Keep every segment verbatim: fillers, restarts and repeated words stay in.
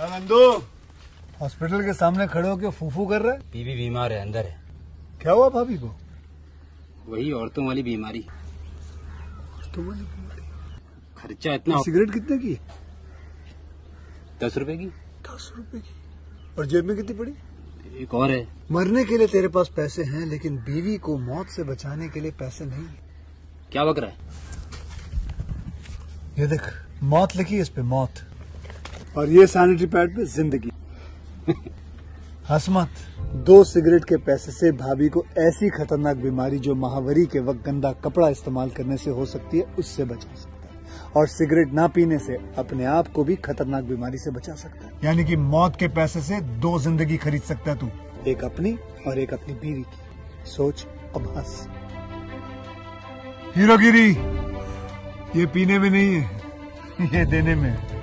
Nandu hospital के सामने खड़े होकर फूफू कर रहा है। बीवी बीमार है, अंदर है। क्या हुआ भाभी को? वही औरतों वाली बीमारी। औरतों वाली बीमारी? खर्चा इतना। सिगरेट कितने की? दस रुपए की। दस रुपए की। और जेब में कितनी पड़ी? एक और है। मरने के लिए तेरे पास पैसे हैं, लेकिन बीवी को मौत से बचाने के लिए पैसे नहीं है। क्या बक रहा है? ये देख, मौत लिखी है इस पे, मौत। और ये सैनिटरी पैड पे जिंदगी। हंस मत। दो सिगरेट के पैसे से भाभी को ऐसी खतरनाक बीमारी जो महावरी के वक्त गंदा कपड़ा इस्तेमाल करने से हो सकती है, उससे बचा सकता है। और सिगरेट ना पीने से अपने आप को भी खतरनाक बीमारी से बचा सकता है। यानी कि मौत के पैसे से दो जिंदगी खरीद सकता है तू, एक अपनी और एक अपनी बीवी की। सोच, अब हंस। हीरोगिरी ये पीने में नहीं है, ये देने में है।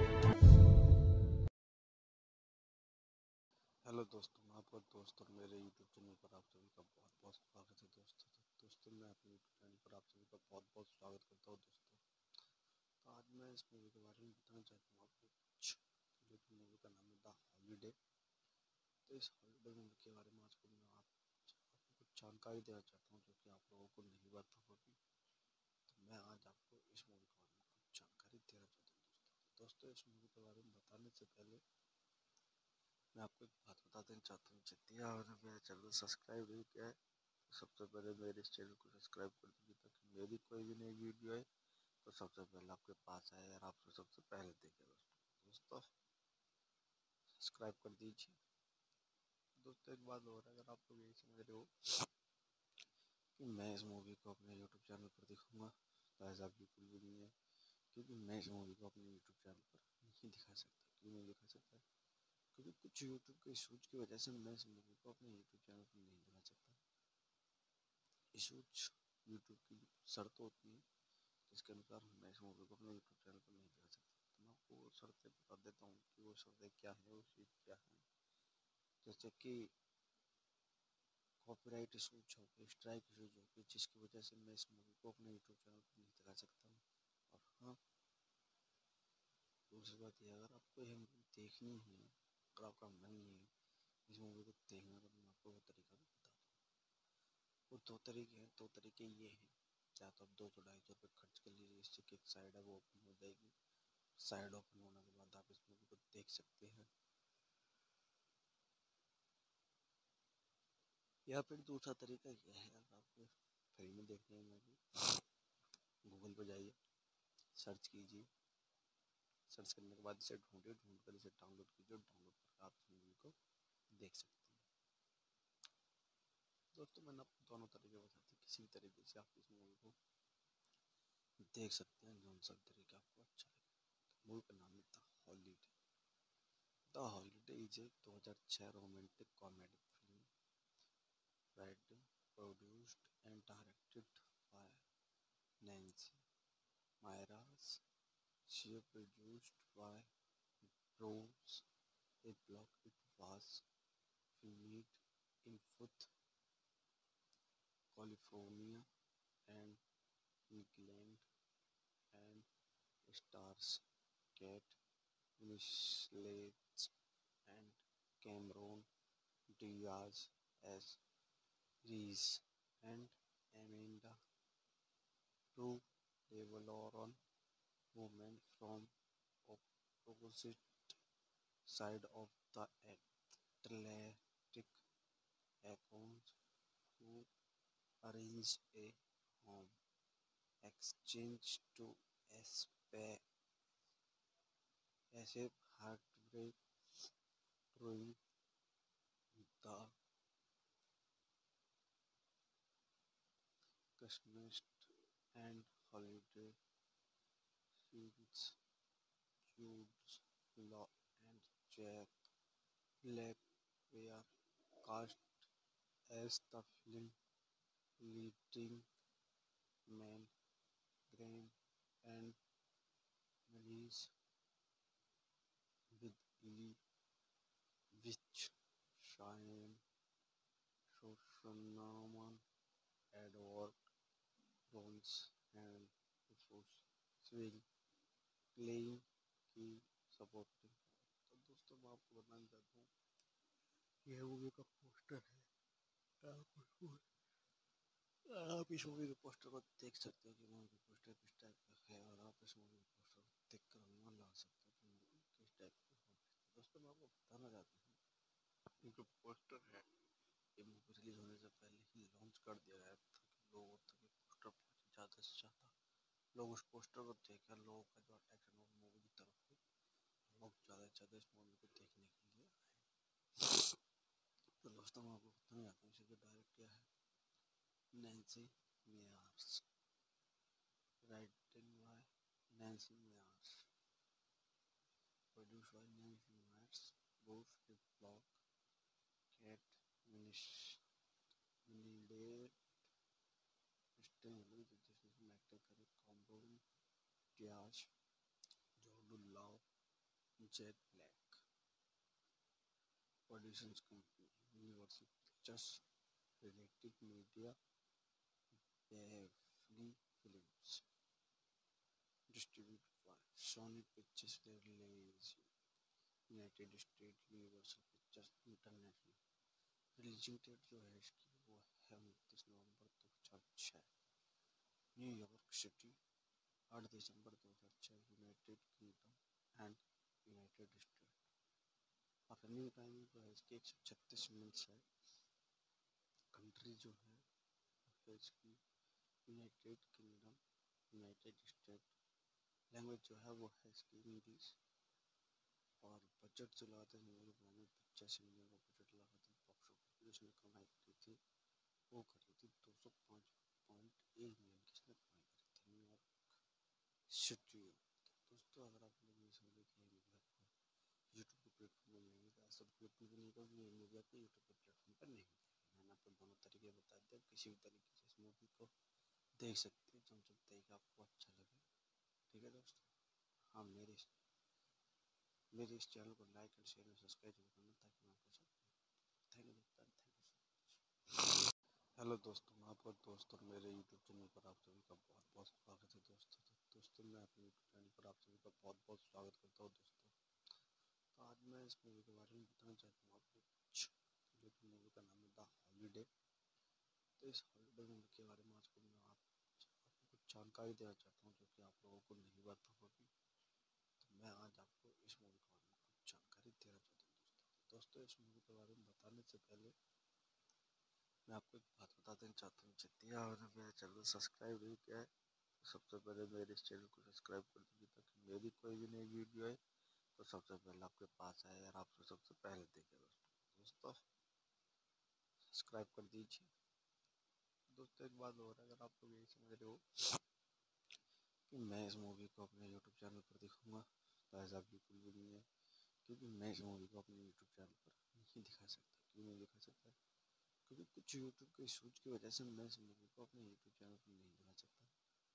हेलो दोस्तों, मैं आपका दोस्त और मेरे यूट्यूब चैनल पर आप सभी का बहुत बहुत स्वागत है दोस्तों। दोस्तों मैं अपने यूट्यूब चैनल पर आप सभी का बहुत बहुत स्वागत करता हूँ दोस्तों। तो आज मैं इस मूवी के बारे में बताना चाहता हूँ आपको कुछ, जो कि मूवी का नाम है द हॉलीडे। तो इस हॉलीडे मूवी के बारे में आज को मैं आप, आपको कुछ जानकारी देना चाहता हूँ जो कि आप लोगों को नहीं पता होगी। तो मैं आज आपको इस मूवी के बारे में कुछ जानकारी देना चाहता हूँ दोस्तों। दोस्तों इस मूवी के बारे में बताने से पहले मैं आपको एक बात बता देना चाहता हूँ। जितनी आपने मेरा चैनल सब्सक्राइब नहीं किया है तो सबसे पहले मेरे इस चैनल को सब्सक्राइब कर दीजिए, ताकि मेरी कोई भी नई वीडियो है तो सबसे पहले आपके पास आए और आप सबसे पहले देखें। दोस्तों सब्सक्राइब कर दीजिए। दोस्तों एक बात और, अगर आप लोग यही समझ रहे हो कि मैं इस मूवी को अपने यूट्यूब चैनल पर दिखाऊंगा, तो ऐसा बिल्कुल भी नहीं है। क्योंकि मैं इस मूवी को अपने यूट्यूब चैनल पर नहीं दिखा सकता। क्यों नहीं दिखा सकता? क्योंकि कुछ यूट्यूब के इशूज की वजह से मैं इस मूवी को अपने यूट्यूब चैनल पर नहीं दिखा सकता। इशूज यूट्यूब की शर्त होती है जिसके अनुसार मैं इस मूवी को अपने यूट्यूब चैनल पर नहीं दिखा सकता। तो मैं आपको वो शर्तें बता देता हूँ कि वो शर्तें क्या है, वो चीज़ क्या है। जैसे कि कॉपीराइट इशूज हो गए, स्ट्राइक इशूज हो गए, जिसकी वजह से मैं इस मूवी को अपने यूट्यूब चैनल पर नहीं दिखा सकता हूँ। और हाँ, दूसरी बात यह, अगर आपको यह मूवी देखनी है, अगर आपका मन है इस मूवी को देखना, तो मैं आपको वो तरीका भी बता दूँ। वो दो तरीके हैं। दो तरीके ये हैं, या तो आप दो सौ ढाई सौ रुपये खर्च कर लीजिए, इससे कि एक साइड है वो ओपन हो जाएगी। साइड ओपन होने के बाद आप इस मूवी को देख सकते हैं। या फिर दूसरा तरीका यह है, अगर आपको फ्री में देखनी है मूवी, गूगल पर जाइए, सर्च कीजिए, सर्च करने के बाद इसे ढूंढिए, ढूंढ कर इसे डाउनलोड कीजिए, डाउनलोड कर आप इस मूवी को देख सकते हैं। दोस्तों मैंने आपको दोनों तरीके बताते हैं, किसी भी तरीके से आप इस मूवी को देख सकते हैं, जो सा तरीका आपको अच्छा लगे। मूवी का नाम है The Holiday. The Holiday is a दो हज़ार छह romantic comedy film, written, produced and directed by Nancy Myers. She produced by Bruce a blog. It was filmed in Fourth, California and England, and stars Kate Winslet and Cameron Diaz as Reese and Amanda, two Lebanon women from opposite side of the Atlantic accounts who arrange a home exchange to escape escape heartbreak during the Christmas and holiday seasons. Jude Law and Jack Black were cast as the film leading men, Graham and Melissa, with Lee which Cheyenne, Shoshaman, Edward Jones and Rufus Swing playing key supporting. तो दोस्तों मैं आपको बताना चाहता हूँ कि यह movie का पोस्टर है। आप आप इस मूवी के पोस्टर को देख सकते हो कि मूवी का पोस्टर किस टाइप का है, और आप इस मूवी के पोस्टर को देख कर अनुमान लगा सकते हो कि मूवी किस टाइप की होगी। दोस्तों मैं आपको बताना चाहता हूँ ये जो पोस्टर है ये मूवी रिलीज होने से पहले ही लॉन्च कर दिया गया था कि लोगों तक ये पोस्टर पहुँचे ज़्यादा से ज़्यादा लोग उस पोस्टर को देखकर लोगों का जो अट्रैक्शन हो मूवी की तरफ हो, लोग ज़्यादा से ज़्यादा इस मूवी को देखने के लिए आए। तो दोस्तों मैं आपको बताना चाहता हूँ इसे जो डायरेक्ट किया है Nancy Meyers, written by Nancy Myers, produced by Nancy Myers, Bruce Diplock, Kate Middleton, जिसमें एक्टिंग करे कॉम्बोन, Diaz, Jordan Law, Jet Black. Producers company Universal Pictures, related media, बेवली films, distributed by Sony Pictures release United State, Universal Pictures International. Releasing date जो है इसकी वो है उनतीस नवंबर दो हज़ार छः, न्यूयॉर्क सिटी, आठ दिसंबर दो हज़ार छः, United Kingdom and United State. और रनिंग टाइम जो है इसकी एक सौ छत्तीस मिनट्स है। कंट्री जो है है इसकी United Kingdom, United State. Language जो है वो है इसकी इंग्लिश। और बजट जो लगाते हैं मूवी बनाने में पचास मिलियन का बजट लगा था। बॉक्स ऑफिस पर इसने कमाई करी थी वो करी थी दो सौ पाँच पॉइंट एक मिलियन की इसने कमाई करी थी न्यूयॉर्क सिटी। दोस्तों अगर आप लोग इस मूवी की मूवी आपको यूट्यूब के प्लेटफॉर्म पर नहीं मिलता, सब यूट्यूब पर नहीं होगी, ये मूवी आपको यूट्यूब के प्लेटफॉर्म पर नहीं मिलेगी। मैंने आपको दोनों तरीके बता दिए, किसी भी तरीके से इस मूवी को देख सकते हैं, जो जब तरीका आपको अच्छा लगे। ठीक है दोस्तों, हाँ मेरे मेरे इस चैनल को लाइक और शेयर और सब्सक्राइब जरूर करना ताकि मैं आपको सब थैंक यू दोस्तों, thank you so much. Hello दोस्तों, मैं आपका दोस्त और मेरे यूट्यूब चैनल पर आप सभी का बहुत बहुत स्वागत है दोस्तों। तो दोस्तों मैं अपने यूट्यूब चैनल पर आप सभी का बहुत बहुत स्वागत करता हूँ दोस्तों। तो आज मैं इस मूवी के बारे में बताना चाहता हूँ आपको कुछ, जो कि मूवी का नाम है द हॉलीडे। तो इस हॉलीडे मूवी के बारे में आज को मैं आप आपको कुछ जानकारी देना चाहता हूँ जो कि आप लोगों को नहीं पता होगी। तो मैं आज आपको इस मूवी के बारे में कुछ जानकारी देना चाहता हूँ दोस्तों। दोस्तों इस मूवी के बारे में बताने से पहले मैं आपको एक बात बता देना चाहता हूँ, जितनी आपने मेरे चैनल को सब्सक्राइब नहीं किया है तो सबसे पहले मेरे इस चैनल को सब्सक्राइब कर दीजिए ताकि मेरी कोई भी नई वीडियो आए तो सबसे पहले आपके पास आए और आपसे सबसे पहले देखे। दोस्तों दोस्तों सब्सक्राइब कर दीजिए। दोस्तों एक बात और है, अगर आप लोग यही समझ रहे हो कि मैं इस मूवी को अपने यूट्यूब चैनल पर दिखाऊंगा तो ऐसा बिल्कुल भी नहीं है, क्योंकि मैं इस मूवी को अपने यूट्यूब चैनल पर नहीं दिखा सकता। क्यों नहीं दिखा सकता? क्योंकि कुछ यूट्यूब के इशूज की वजह से मैं इस मूवी को अपने यूट्यूब चैनल पर नहीं दिखा सकता।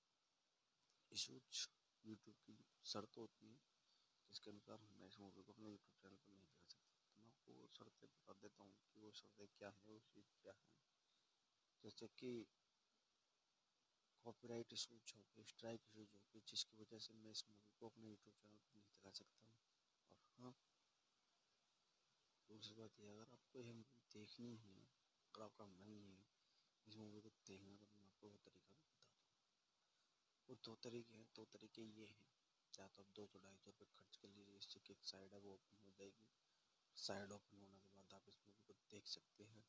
इशूज यूट्यूब की शर्त होती है जिसके अनुसार मैं इस मूवी को अपने यूट्यूब चैनल पर नहीं दिखा सकता। तो मैं आपको वो शर्तें बता देता हूँ कि वो शर्तें क्या है, वो चीज़ क्या है। जैसे कि कॉपीराइट इशूज हो गए, स्ट्राइक इशूज हो गए, जिसकी वजह से मैं इस मूवी को अपने यूट्यूब चैनल पर नहीं दिखा सकता हूँ। और हाँ, दूसरी बात यह, अगर आपको यह मूवी देखनी है, अगर आपका मन नहीं है इस मूवी को देखना, तो मैं आपको वो तरीका भी बता दूँ। वो दो तरीके हैं, दो तरीके ये हैं, या तो आप दो सौ ढाई सौ रुपये खर्च कर लीजिए, इससे कि एक साइड है वो ओपन हो जाएगी। साइड ओपन होने के बाद आप इस मूवी को देख सकते हैं,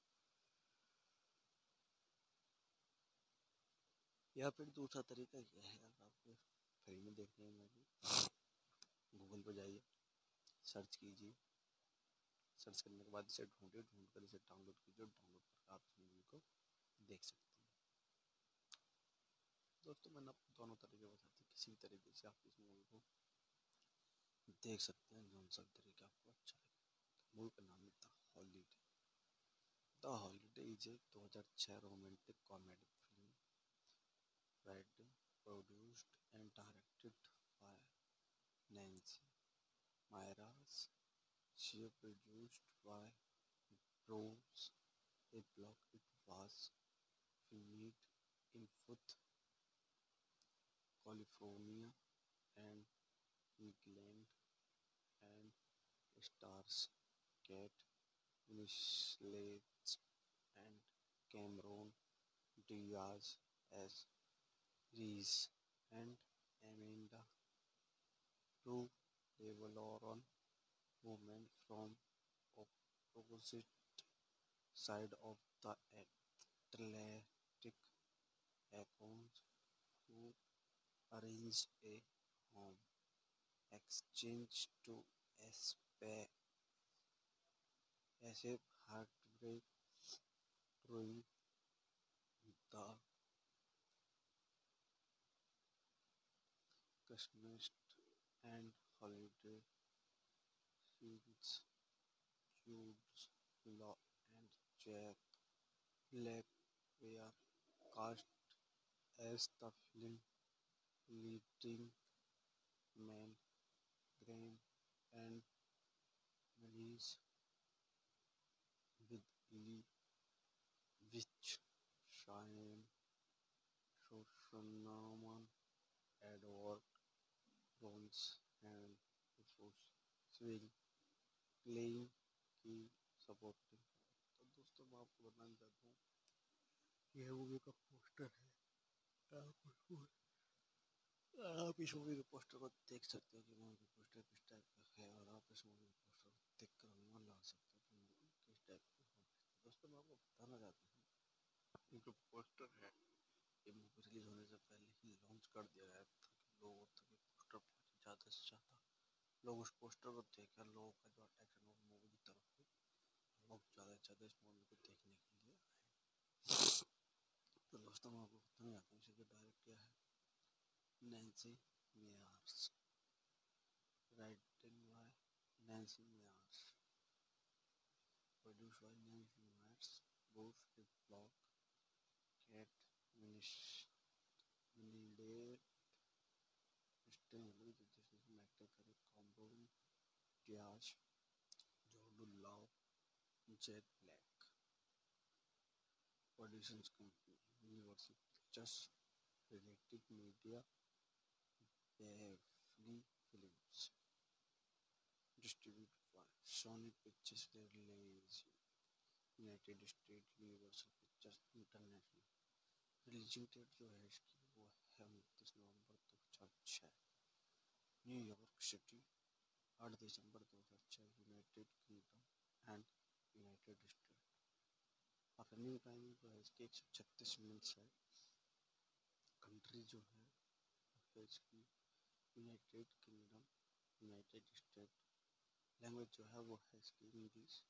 या फिर दूसरा तरीका यह है, अगर आपको फ्री में देखनी है मूवी, गूगल पर जाइए, सर्च कीजिए, सर्च करने के बाद इसे ढूंढिए, ढूंढ कर इसे डाउनलोड कीजिए, डाउनलोड करके आप इस मूवी को देख सकते हैं। दोस्तों मैंने आपको दोनों तरीके बताते हैं, किसी भी तरीके से आप इस मूवी को देख सकते हैं, जो सा तरीका आपको अच्छा लगे। मूवी का नाम है The Holiday. The Holiday is a दो हज़ार छः romantic comedy film, written, produced and directed by Nancy Myers. She produced by Bruce Diplock. It was filmed in Fourth, California and England and stars Kate Winslet and Cameron Diaz as Reese and Amanda, two Levalloran women from opposite side of the Atlantic accounts who arrange a home exchange to escape escape heartbreak during the Christmas and holiday seasons. Jude Law and Jack Black were cast as the film leading men Graham and Maurice with Ellie Witch, Cheyenne, Shoshaman, Edward Jones and Rufus Sewell playing key supporting। तो दोस्तों मैं आपको बताना चाहता हूँ कि यह movie का पोस्टर है। आप उसको आप इस मूवी के पोस्टर को देख सकते हो कि मूवी का पोस्टर किस टाइप का है और आप इस मूवी के पोस्टर को देखकर अनुमान लगा सकते हो कि मूवी किस टाइप की होगी। दोस्तों मैं आपको बताना चाहता हूँ ये जो पोस्टर है ये मूवी रिलीज होने से पहले ही लॉन्च कर दिया गया था ताकि लोगों तक ये पोस्टर पहुँचे ज़्यादा से ज़्यादा लोग उस पोस्टर को देखकर लोगों का जो अट्रैक्शन हो मूवी की तरफ हो लोग ज़्यादा से ज़्यादा इस मूवी को देखने के लिए आए। तो दोस्तों मैं आपको बताना चाहता हूँ इसे जो डायरेक्ट किया है Nancy Meyers, written by Nancy Myers, produced by Nancy Myers, both with blog, Cat Winslet, Stanley, जिसमें एक्टर करे कॉम्बोन Diaz, Jordan Law, Jet Black, productions company Universal Pictures, related media, बेवली films, distributed by Sony Pictures Release, United States, Universal Pictures International। Releasing date जो है इसकी वो है उनतीस नवंबर दो हज़ार छः, न्यूयॉर्क सिटी, आठ दिसंबर दो हज़ार छः, United Kingdom and United State. और रनिंग टाइम जो है इसकी एक सौ छत्तीस मिनट्स है। कंट्री जो है है इसकी United Kingdom, United State. Language जो है वो है इसकी इंग्लिश।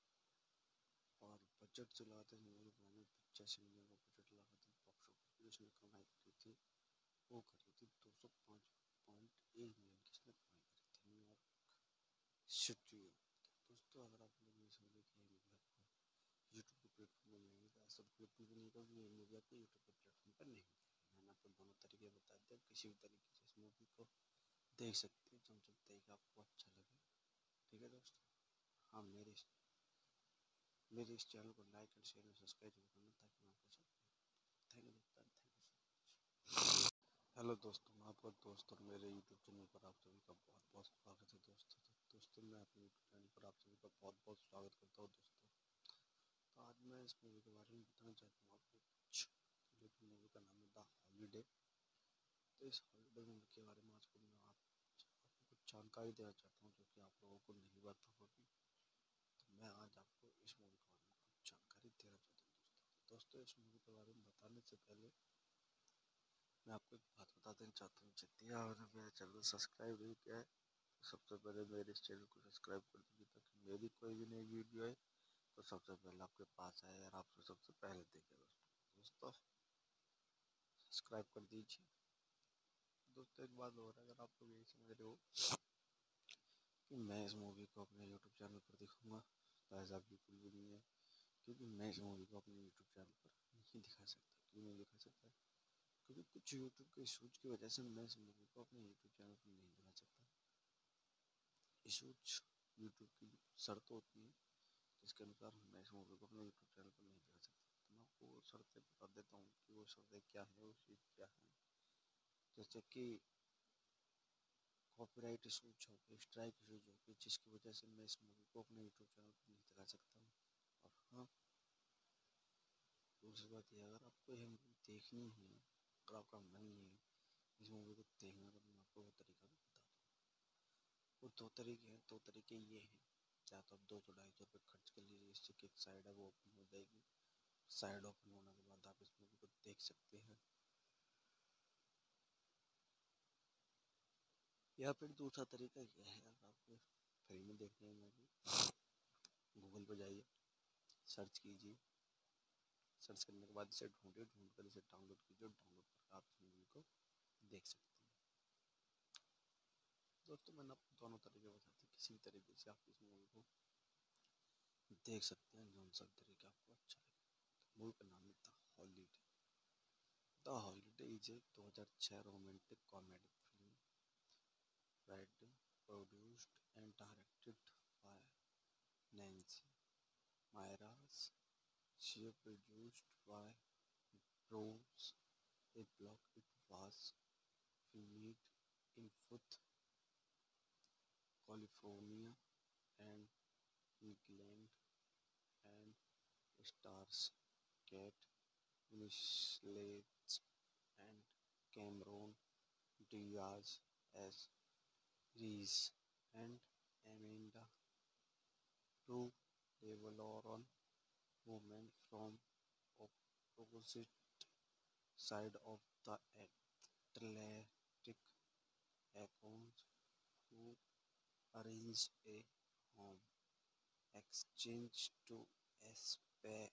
और बजट जो लगाते हैं मूवी बनाने में पचासी मिलियन का बजट लगा था। बॉक्स ऑफिस पर इसने कमाई करी थी वो करी थी दो सौ पाँच पॉइंट एक मिलियन की इसने कमाई करी थी न्यूयॉर्क सिटी। दोस्तों अगर आप लोग इस मूवी की मूवी आपको यूट्यूब के प्लेटफॉर्म पर मिलेंगी तो ऐसा बिल्कुल भी नहीं होगा ये मूवी आपको यूट्यूब के प्लेटफॉर्म पर नहीं मिलेगी। मैंने आपको दोनों तरीके बता दिए, किसी भी तरीके से इस मूवी को देख सकते हैं जब जब देख आपको अच्छा लगे। ठीक है दोस्तों, हाँ मेरे मेरे इस चैनल को लाइक एंड शेयर और सब्सक्राइब जरूर करना ताकि मैं आपके साथ थैंक यू दोस्तों, thank you so much. Hello दोस्तों, मैं आपका दोस्त और मेरे यूट्यूब चैनल पर आप सभी का बहुत बहुत स्वागत है दोस्तों। तो दोस्तों मैं अपने यूट्यूब चैनल पर आप सभी का बहुत बहुत स्वागत करता हूँ दोस्तों। तो आज मैं इस मूवी के बारे में बताना चाहता हूँ आपको कुछ, जो कि मूवी का नाम है द हॉलीडे। तो इस हॉलीडे मूवी के बारे में आज को मैं आप आपको कुछ जानकारी देना चाहता हूँ जो कि आप लोगों को नहीं पता होगी। तो मैं आज आपको इस मूवी के बारे में कुछ जानकारी देना चाहता हूँ दोस्तों। दोस्तों इस मूवी के बारे में बताने से पहले मैं आपको एक बात बता देना चाहता हूँ, जितनी आपने मेरे चैनल को सब्सक्राइब नहीं किया है तो सबसे पहले मेरे इस चैनल को सब्सक्राइब कर दीजिए ताकि मेरी कोई भी नई वीडियो है तो सबसे पहले आपके पास आए और आपको सबसे पहले देखे। दोस्तों दोस्तों सब्सक्राइब कर दीजिए। दोस्तों एक बात और है, अगर आप लोग यही समझ रहे हो कि मैं इस मूवी को अपने यूट्यूब चैनल पर दिखाऊंगा तो ऐसा बिल्कुल भी नहीं है, क्योंकि मैं इस मूवी को अपने यूट्यूब चैनल पर नहीं दिखा सकता। क्यों नहीं दिखा सकता? क्योंकि कुछ यूट्यूब के इशूज की वजह से मैं इस मूवी को अपने यूट्यूब चैनल पर नहीं दिखा सकता। इशूज यूट्यूब की शर्त होती है जिसके अनुसार मैं इस मूवी को अपने यूट्यूब चैनल पर नहीं दिखा सकता। तो मैं आपको वो शर्तें बता देता हूँ कि वो शर्तें क्या है, वो चीज़ क्या है। जैसे कि कॉपीराइट इशूज हो गए, स्ट्राइक इशूज हो गए, जिसकी वजह से मैं इस मूवी को अपने यूट्यूब चैनल पर नहीं दिखा सकता हूँ। और हाँ, दूसरी बात यह, अगर आपको यह मूवी देखनी है, अगर आपका मन नहीं है इस मूवी को देखना, तो मैं आपको वो तरीका भी बता दूँ। वो दो तरीके हैं, दो तरीके ये हैं, या तो आप दो सौ ढाई सौ रुपये खर्च कर लीजिए, इससे कि एक साइड है वो ओपन हो जाएगी, साइड ओपन होने के बाद आप इस मूवी को देख सकते हैं। या फिर दूसरा तरीका यह है, अगर आपको फ्री में देखनी है मूवी, गूगल पर जाइए, सर्च कीजिए, सर्च करने के बाद इसे ढूंढिए, ढूंढ कर इसे डाउनलोड कीजिए, डाउनलोड करके आप इस मूवी को देख सकते हैं। दोस्तों, मैंने आपको दोनों तरीके बताते हैं, किसी भी तरीके से आप इस मूवी को देख सकते हैं, जो सा तरीका आपको अच्छा लगे। मूवी का नाम है The Holiday. The Holiday is a दो हज़ार छह romantic comedy film, written, produced and directed by Nancy Myers. She produced by Rose, a blog. It was filmed in Fourth, California and England, and stars Kate Winslet and Cameron Diaz as Reese and Amanda, two Devaloran women from opposite side of the Atlantic, accounts who arrange a home exchange to escape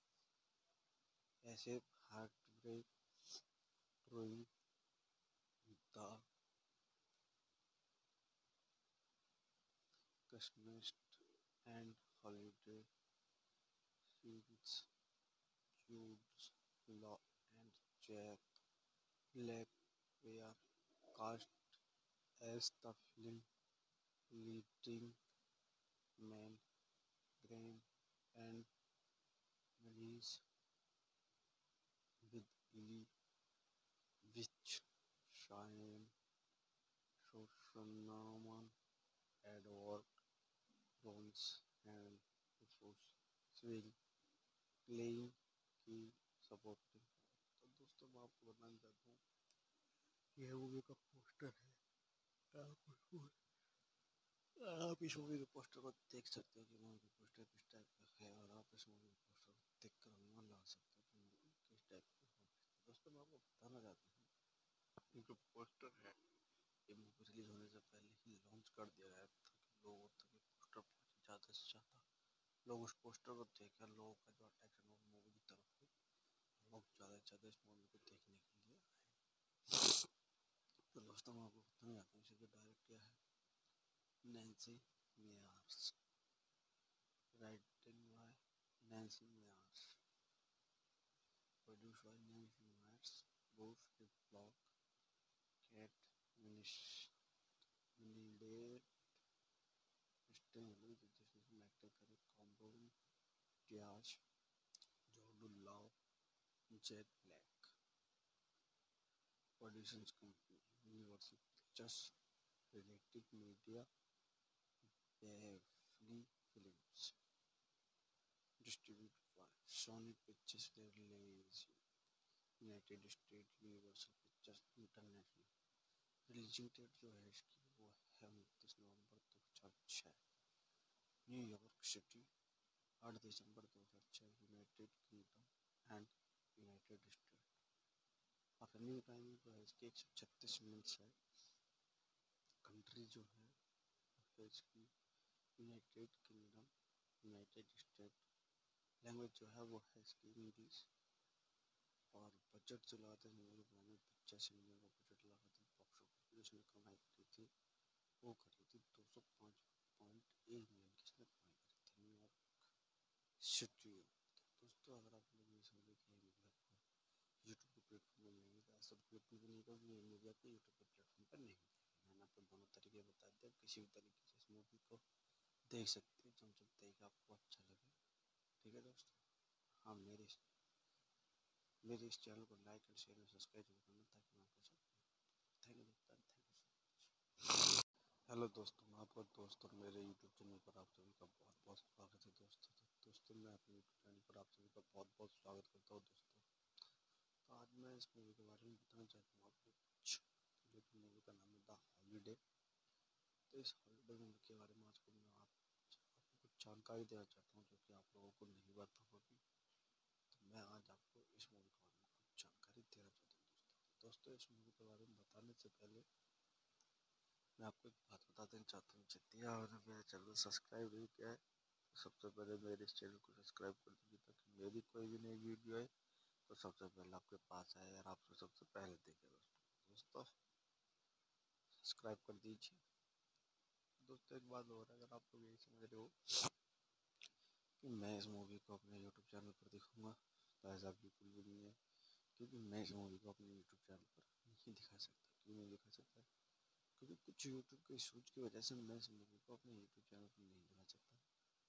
escape heartbreak during the Christmas and holiday seasons. Jude Law and Jack Black were cast as the film leading men, Graham and Maurice, with Ellie Witch, Cheyenne, Shoshanaman, Edward Jones and Rufus Sewell playing key supporting roles. तो दोस्तों, मैं आपको बताना चाहता हूँ कि यह movie का पोस्टर है। आप उसको आप इस मूवी के पोस्टर को देख सकते हो कि मूवी का पोस्टर किस टाइप का है, और आप इस मूवी के पोस्टर को देख कर अनुमान लगा सकते हो कि मूवी किस टाइप की होगी। दोस्तों, मैं आपको बताना चाहता हूँ, ये जो पोस्टर है, ये मूवी रिलीज होने से पहले ही लॉन्च कर दिया गया था कि लोगों तक ये पोस्टर पहुँचे, ज़्यादा से ज़्यादा लोग उस पोस्टर को देखकर लोगों का जो अट्रैक्शन हो मूवी की तरफ है, लोग ज़्यादा से ज़्यादा इस मूवी को देखने के लिए आए। तो दोस्तों, मैं आपको बताना चाहता हूँ, इसे जो डायरेक्ट किया है Nancy Meyers, written by Nancy Myers, produced by Nancy Myers, Bruce Block, Kate Winslet, Stanley, जिसमें एक्टर करे कॉम्बोन Diaz, Jordan Law, Jet Black. Productions company Universal Pictures, related media, बेवली films, distributed by Sony Pictures, release United State, Universal Pictures International. Releasing date जो है इसकी वो है उनतीस नवंबर दो हज़ार छः, न्यूयॉर्क सिटी, आठ दिसंबर दो हज़ार छः, United Kingdom and United State. और रनिंग टाइम जो है इसकी एक सौ छत्तीस मिनट्स है। कंट्री जो है वो है इसकी United Kingdom, United State. Language जो है वो है इसकी इंग्लिश। और बजट जो लगा था मूवी बनाने में पचासी मिलियन का बजट लगा था। बॉक्स ऑफिस पर इसने कमाई करी थी, वो करी थी दो सौ पाँच पॉइंट एक मिलियन की इसने कमाई करी थी न्यूयॉर्क सिटी। दोस्तों, अगर आप लोग इस मूवी की मूवी आपको यूट्यूब के प्लेटफॉर्म पर मिलेंगे तो ऐसा बिल्कुल भी नहीं होगा कि ये मूवी आपको यूट्यूब के प्लेटफॉर्म पर नहीं मिलेगी। मैंने आपको दोनों तरीके बता दिए, किसी भी तरीके से इस मूवी को देख सकते हैं, जब जब देख आपको अच्छा लगे। ठीक है दोस्तों, हाँ, मेरे इस मेरे इस चैनल को लाइक एंड शेयर और सब्सक्राइब जरूर करना, ताकि मैं आपको सब थैंक यू दोस्तों, thank you so much. Hello दोस्तों, मैं आपका दोस्त और मेरे यूट्यूब चैनल पर आप सभी का बहुत बहुत स्वागत है दोस्तों। तो दोस्तों मैं अपने यूट्यूब चैनल पर आप सभी का बहुत बहुत स्वागत करता हूँ दोस्तों। तो आज मैं इस मूवी के बारे में बताना चाहता हूँ आपको कुछ, जो कि मूवी का नाम है द हॉलीडे। तो इस हॉलीडे मूवी के बारे में आज को मैं आप आपको कुछ जानकारी देना चाहता हूँ, जो कि आप लोगों को नहीं पता होगी। तो मैं आज आपको इस मूवी के बारे में कुछ जानकारी देना चाहता हूँ दोस्तों। दोस्तों इस मूवी के बारे में बताने से पहले मैं आपको एक बात बता देना चाहता हूँ, जितनी आपने मेरा चैनल सब्सक्राइब नहीं किया है तो सबसे पहले मेरे इस चैनल को सब्सक्राइब कर दीजिए, ताकि मेरी कोई भी नई वीडियो है तो सबसे पहले आपके पास आए और आपको सबसे पहले देखे। दोस्तों दोस्तों सब्सक्राइब कर दीजिए। दोस्तों एक बात और, अगर आप लोग यही समझ रहे हो कि मैं इस मूवी को अपने यूट्यूब चैनल पर दिखाऊंगा, तो ऐसा बिल्कुल भी नहीं है, क्योंकि मैं इस मूवी को अपने यूट्यूब चैनल पर नहीं दिखा सकता। क्यों नहीं दिखा सकता? क्योंकि कुछ यूट्यूब के इशूज की वजह से मैं इस मूवी को अपने यूट्यूब चैनल पर नहीं दिखा सकता।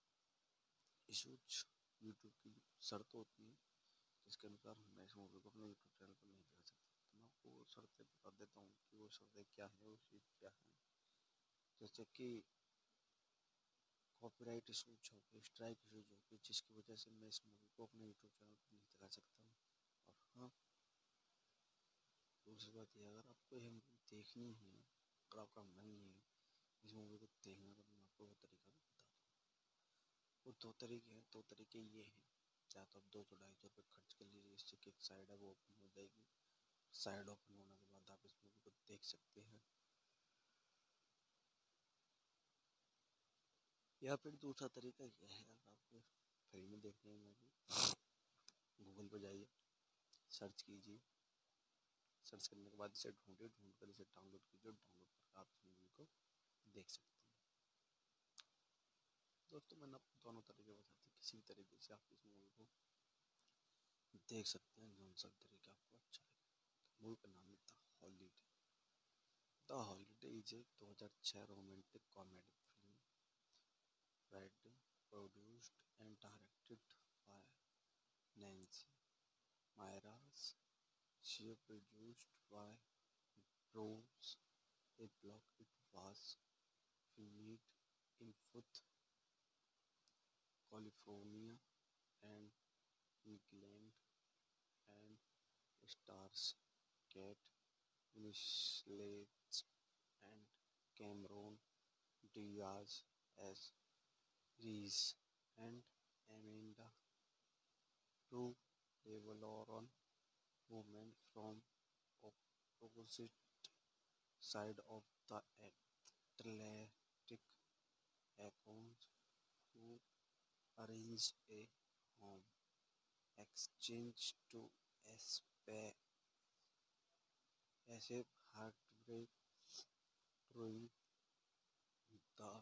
इशूज यूट्यूब की शर्त होती है, जिसके अनुसार मैं इस मूवी को अपने यूट्यूब चैनल पर नहीं दिखा सकता। तो मैं आपको वो शर्तें बता देता हूँ कि वो शर्तें क्या है, वो चीज़ क्या है। जैसे कि कॉपीराइट इशूज हो गए, स्ट्राइक इशूज हो गए, जिसकी वजह से मैं इस मूवी को अपने यूट्यूब चैनल पर नहीं दिखा सकता हूँ। और हाँ, दूसरी बात ये, अगर आपको यह मूवी देखनी है, अगर आपका मन नहीं है इस मूवी को देखना, तो मैं आपको वो तरीका भी बता दूँ। वो दो तरीके हैं। दो तरीके ये हैं, या तो आप दो सौ ढाई सौ रुपये खर्च कर लीजिए, इससे कि एक साइड है वो ओपन हो जाएगी। साइड ओपन होने के बाद आप इस मूवी को देख सकते हैं। या फिर दूसरा तरीका यह है, अगर आपको फ्री में देखनी है मूवी, गूगल पर जाइए, सर्च कीजिए, सर्च करने के बाद इसे ढूंढिए, ढूंढ कर इसे डाउनलोड कीजिए, डाउनलोड करके आप इस मूवी को देख सकते हैं। दोस्तों मैंने आपको दोनों तरीके बताते, किसी भी तरीके से आप इस मूवी को देख सकते हैं, जो सा तरीका आपको अच्छा लगे। मूवी का नाम है The Holiday. The Holiday is a दो हज़ार छह romantic comedy film, written, produced and directed by Nancy Myers. She produced by Bruce a blog. It was filmed in Fourth, California and England, and stars Kate Winslet and Cameron Diaz as Reese and Amanda, two Levalloran women from opposite side of the Atlantic, happens to arrange a home exchange to escape heartbreak during the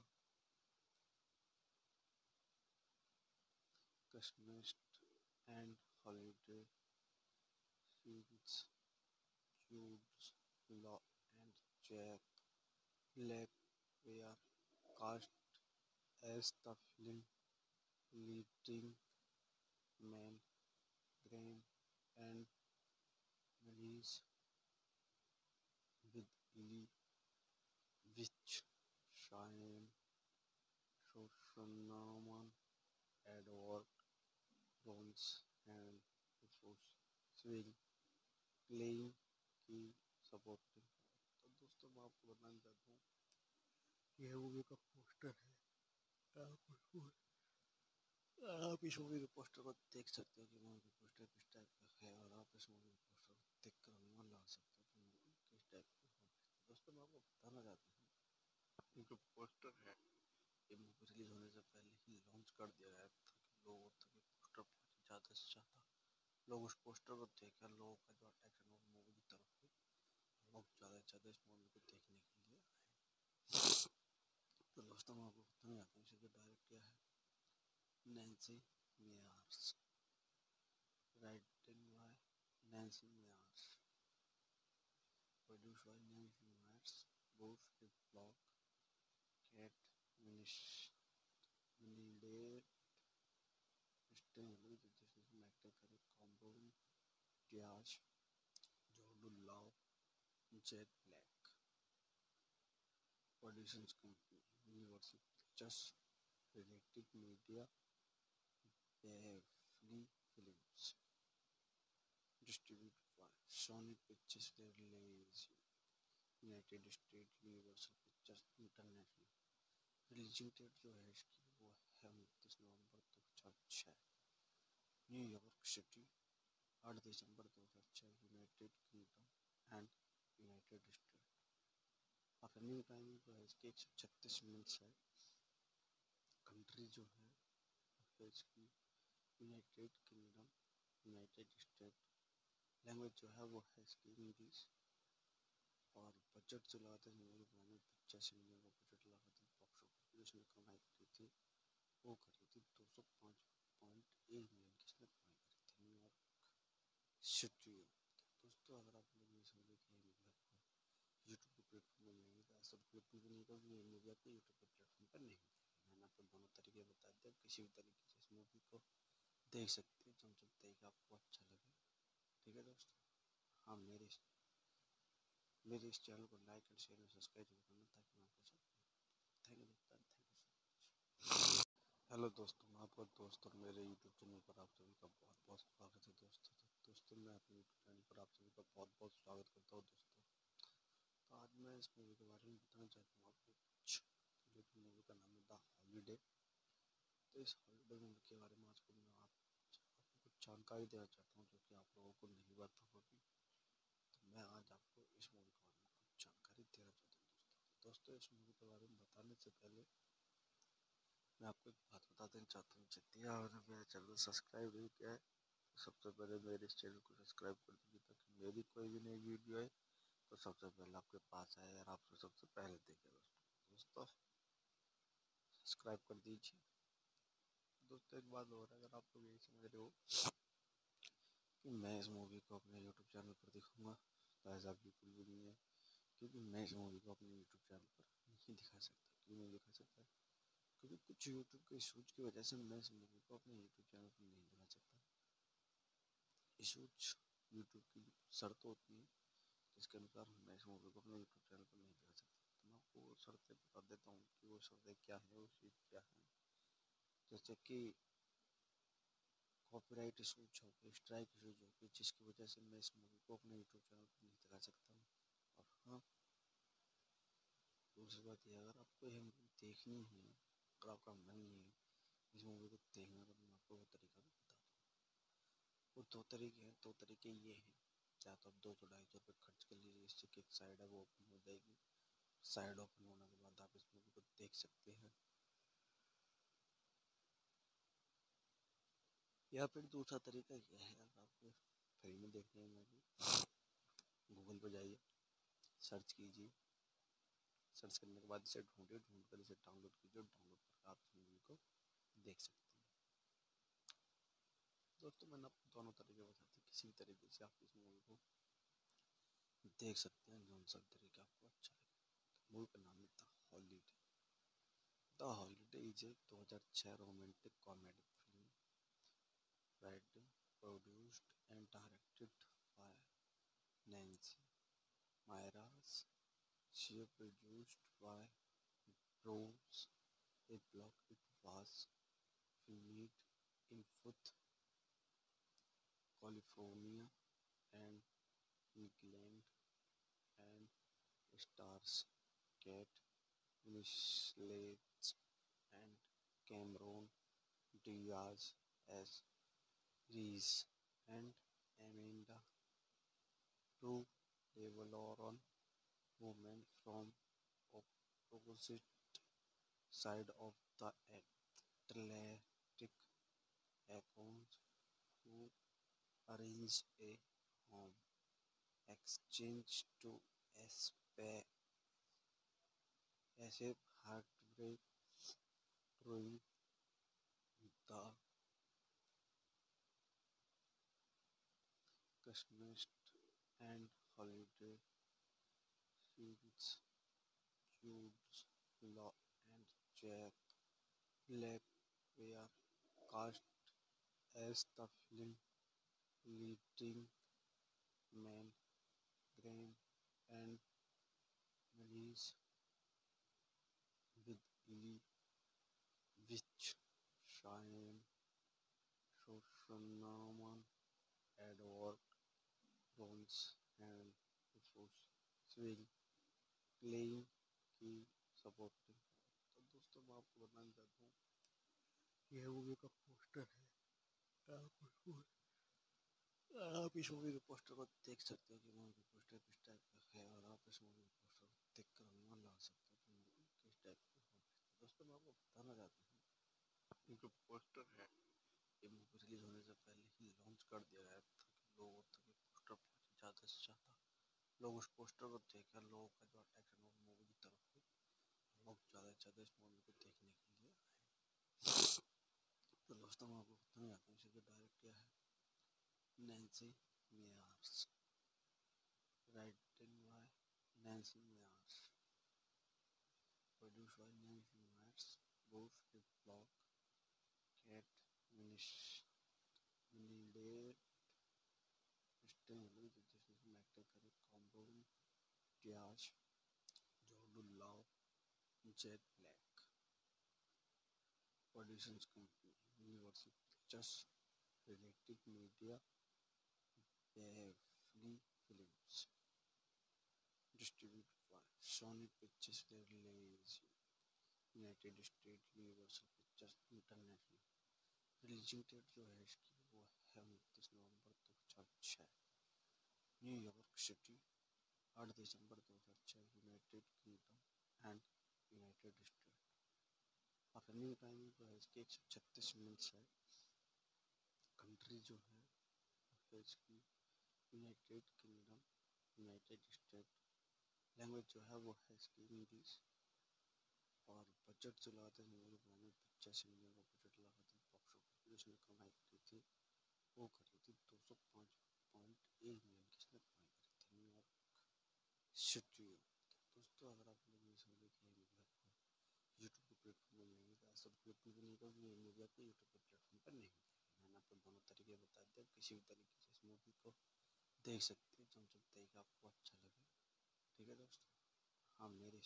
Christmas and holiday seasons. Jude Law and Jack Black were cast as the film leading men, Graham and Maurice, with Ellie Witch, Cheyenne, Shoshaman, Edward Jones and Rufus Sewell playing key supporting role। तो दोस्तों मैं आपको बताना चाहता हूँ, यह movie का poster है। आप उसको आप इस मूवी के पोस्टर को देख सकते हो कि मूवी का पोस्टर किस टाइप का है, और आप इस मूवी के पोस्टर को देख कर अनुमान लगा सकते हो कि मूवी किस टाइप की होगी। दोस्तों मैं आपको बताना चाहता हूँ, ये जो पोस्टर है ये मूवी रिलीज होने से पहले ही लॉन्च कर दिया गया, ताकि लोगों तक ये पोस्टर पहुँचे, ज़्यादा से ज़्यादा लोग उस पोस्टर को देखें, लोगों का जो अट्रैक्शन हो मूवी की तरफ है, लोग ज़्यादा से ज़्यादा इस मूवी को देखने के लिए आए। तो दोस्तों मैं आपको बताना चाहता हूँ, इसे जो डायरेक्ट किया है Nancy Meyers, written by Nancy Myers, produced by Nancy Myers, Bruce with blog, Kate Winslet, जिसमें एक्टिंग करे कॉम्बोन, Diaz, Jordan Law, Jet Black. Productions company, Universal Pictures, Related Media, Beverly Films, distributed by Sony Pictures Release, United States, Universal Pictures International। Releasing date जो है इसकी वो है उनतीस नवंबर दो हज़ार छः, न्यूयॉर्क सिटी, आठ दिसंबर दो हज़ार छः, United Kingdom and United State. और रनिंग टाइम जो है इसकी एक सौ छत्तीस मिनट्स है। कंट्री जो है है इसकी United Kingdom, United State. Language जो है वो है इसकी इंग्लिश। और बजट जो लगाते हैं मूवी बनाने में पचास मिलियन का बजट लगाते हैं। बॉक्स ऑफिस पर इसने कमाई करी थी, वो करी थी दो सौ पाँच पॉइंट एक मिलियन की इसने कमाई करी थी न्यूयॉर्क सिटी। दोस्तों अगर आप लोग ये समझे कि ये मूवी आपको यूट्यूब के प्लेटफॉर्म पर मिलेंगी तो ऐसा बिल्कुल भी नहीं होगा। ये मूवी आपको यूट्यूब के प्लेटफॉर्म पर नहीं मिलेगी। मैंने आपको दोनों तरीके बता दिए, किसी भी तरीके से इस मूवी को देख सकते हैं, जब जब तरीका आपको अच्छा लगे। ठीक है दोस्तों, हाँ मेरे मेरे इस चैनल को लाइक एंड शेयर और सब्सक्राइब जरूर करना ताकि मैं आपके साथ। थैंक यू दोस्तों, thank you so much. Hello दोस्तों, मैं आपका दोस्त और मेरे यूट्यूब चैनल पर आप सभी का बहुत बहुत स्वागत है दोस्तों। तो दोस्तों मैं अपने यूट्यूब चैनल पर आप सभी का बहुत बहुत स्वागत करता हूँ दोस्तों। तो आज मैं इस मूवी के बारे में बताना चाहता हूँ आपको कुछ, जो कि मूवी का नाम है द हॉलीडे। तो इस हॉलीडे मूवी के बारे में आज को मैं आप आपको कुछ जानकारी देना चाहता हूँ जो कि आप लोगों को नहीं पता होगी। तो मैं आज आपको इस मूवी के बारे में कुछ जानकारी देना चाहता हूँ दोस्तों। दोस्तों इस मूवी के बारे में बताने से पहले मैं आपको एक बात बता देना चाहता हूँ, जितनी आपने मेरे चैनल सब्सक्राइब नहीं किया है तो सबसे पहले मेरे इस चैनल को सब्सक्राइब कर दीजिए ताकि मेरी कोई भी नई वीडियो है तो सबसे पहले आपके पास आए और आप सबसे पहले देखें। दोस्तों दोस्तों सब्सक्राइब कर दीजिए। दोस्तों एक बात और है, अगर आप लोग यही समझ रहे हो कि मैं इस मूवी को अपने यूट्यूब चैनल पर दिखाऊंगा तो ऐसा बिल्कुल भी नहीं है, क्योंकि मैं इस मूवी को अपने यूट्यूब चैनल पर नहीं दिखा सकता। क्यों नहीं दिखा सकता? क्योंकि कुछ यूट्यूब के इशूज की वजह से मैं इस मूवी को अपने यूट्यूब चैनल पर नहीं दिखा सकता। इशूज यूट्यूब की शर्त होती है जिसके अनुसार मैं इस मूवी को अपने यूट्यूब चैनल पर नहीं दिखा सकता। तो मैं आपको वो शर्तें बता देता हूँ कि वो शर्तें क्या है, वो चीज़ क्या है। जैसे कि कॉपीराइट इशूज हो गए, स्ट्राइक इशूज हो गए, जिसकी वजह से मैं इस मूवी को अपने यूट्यूब चैनल पर नहीं दिखा सकता हूँ। और हाँ, दूसरी बात यह, अगर आपको यह मूवी देखनी है, अगर आपका मन है इस मूवी को देखना, तो मैं आपको वो तरीका भी बता दूँ। वो दो तरीके हैं, दो तरीके ये हैं, या तो आप दो सौ ढाई सौ रुपये खर्च कर लीजिए, इससे कि एक साइड है वो ओपन हो जाएगी। साइड ओपन होने के बाद आप इस मूवी को देख सकते हैं। या फिर दूसरा तरीका यह है, अगर आपको फ्री में देखनी है मूवी, गूगल पर जाइए, सर्च कीजिए, सर्च करने के बाद इसे ढूंढिए, ढूंढ कर इसे डाउनलोड कीजिए, डाउनलोड कर आप इस मूवी को देख सकते हैं। दोस्तों मैंने आपको दोनों तरीके बताते हैं, किसी भी तरीके से आप इस मूवी को देख सकते हैं, जो सा तरीका आपको अच्छा लगे। मूवी का नाम है The Holiday. The Holiday is a दो हज़ार छः romantic comedy film, written, produced and directed by Nancy Myers. She produced by Bruce a blog. It was filmed in Fourth, California and England and stars Kate Winslet and Cameron Diaz as Reese and Amanda, two Levalloran women from opposite side of the Atlantic accounts who arrange a home exchange to escape escape heartbreak during the Christmas and holiday seasons. Jude Law and Jack Black were cast as the film leading men, Graham and Melissa which shine Shoshannaman Edward roles and Rufus Sewell playing की supporting. तो दोस्तों मैं आपको बताना चाहता हूँ कि यह मूवी का पोस्टर है। आप उसको आप इस मूवी के पोस्टर को देख सकते हो कि मूवी का पोस्टर किस टाइप का है और आप इस मूवी के पोस्टर को देख कर अनुमान लगा सकते हो कि मूवी किस टाइप की होगी। दोस्तों मैं आपको बताना चाहता हूँ ये जो पोस्टर है ये मूवी रिलीज होने से पहले ही लॉन्च कर दिया गया था कि लोगों तक ये पोस्टर पहुँचे ज़्यादा से ज़्यादा लोग उस पोस्टर को देखकर लोगों का जो अट्रैक्शन हो मूवी की तरफ हो लोग ज़्यादा से ज़्यादा इस मूवी को देखने के लिए आए। तो दोस्तों मैं आपको बताना चाहता हूँ इसे जो डायरेक्ट किया है Nancy Meyers, written by Nancy Myers, produced by Nancy Myers, Bruce Diplock, Kate Winslet, Stanley जिसमें एक्टर करे कॉम्बोन, Diaz, Jude Law, Jet Black, Productions Company, Universal Pictures, Related Media, Beverly Films, distributed by Sony Pictures Release, United State Universal Pictures International. Releasing date जो है इसकी वो है उनतीस नवंबर दो हज़ार छः, न्यूयॉर्क सिटी, आठ दिसंबर दो हज़ार छः, United Kingdom and United State. और रनिंग टाइम जो है इसकी एक सौ छत्तीस मिनट्स है। कंट्री जो है है इसकी United Kingdom, United State. Language जो है वो है इसकी इंग्लिश। और बजट जो लगा था मूवी बनाने में पचास मिलियन का बजट लगा था। बॉक्स ऑफिस पर इसने कमाई करी थी वो करी थी दो सौ पाँच पॉइंट एक मिलियन की इसने कमाई करी थी न्यूयॉर्क सिटी। दोस्तों अगर आप लोग इस मूवी की मूवी आपको यूट्यूब के प्लेटफॉर्म पर नहीं मिलता सब यूट्यूब पर नहीं क्योंकि ये मूवी आपको यूट्यूब के प्लेटफॉर्म पर नहीं मिलेगी। मैंने आपको दोनों तरीके बता दिए, किसी भी तरीके से इस मूवी को देख सकते हैं जो जब तरीका आपको अच्छा लगे। ठीक है दोस्तों, हाँ मेरे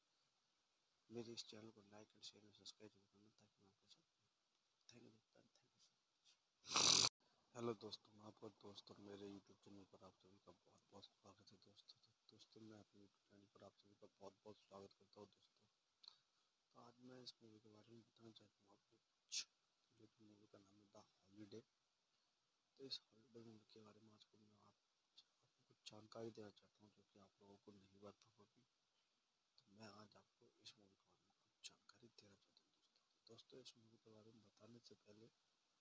मेरे इस चैनल को लाइक एंड शेयर और सब्सक्राइब जरूर करना ताकि मैं आपके साथ थैंक यू दोस्तों, thank you so much. Hello दोस्तों, मैं आपका दोस्त और मेरे यूट्यूब चैनल पर आप सभी का बहुत बहुत स्वागत है दोस्तों। तो दोस्तों मैं अपने यूट्यूब चैनल पर आप सभी का बहुत बहुत स्वागत करता हूँ दोस्तों। तो आज मैं इस मूवी के बारे में बताना चाहता हूँ आपको कुछ, जो कि मूवी का नाम है द हॉलीडे। तो इस हॉलीडे मूवी के बारे में आज को मैं आप आपको कुछ जानकारी देना चाहता हूँ जो कि आप लोगों को नहीं पता होगी। तो मैं आज आपको इस मूवी के बारे में कुछ जानकारी देना चाहता हूँ दोस्तों। दोस्तों इस मूवी के बारे में बताने से पहले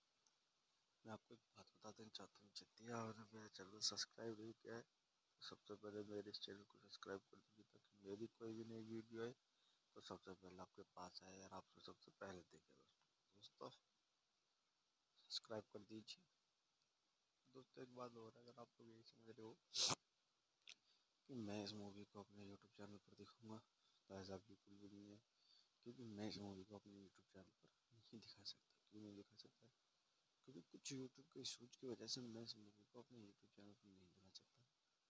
मैं आपको एक बात बता देना चाहता हूँ, जितनी आपने मेरे चैनल को सब्सक्राइब नहीं किया है तो सबसे पहले मेरे इस चैनल को सब्सक्राइब कर दीजिए ताकि मेरी कोई भी नई वीडियो आए तो सबसे पहले आपके पास आए और आपसे सबसे पहले देखे। दोस्तों दोस्तों सब्सक्राइब कर दीजिए। दोस्तों एक बात और है, अगर आप लोग यही समझ रहे हो कि मैं इस मूवी को अपने यूट्यूब चैनल पर दिखाऊंगा तो ऐसा बिल्कुल भी नहीं है, क्योंकि मैं इस मूवी को अपने यूट्यूब चैनल पर नहीं दिखा सकता। क्यों नहीं दिखा सकता? क्योंकि कुछ यूट्यूब के इशूज की वजह से मैं इस मूवी को अपने यूट्यूब चैनल पर नहीं दिखा सकता।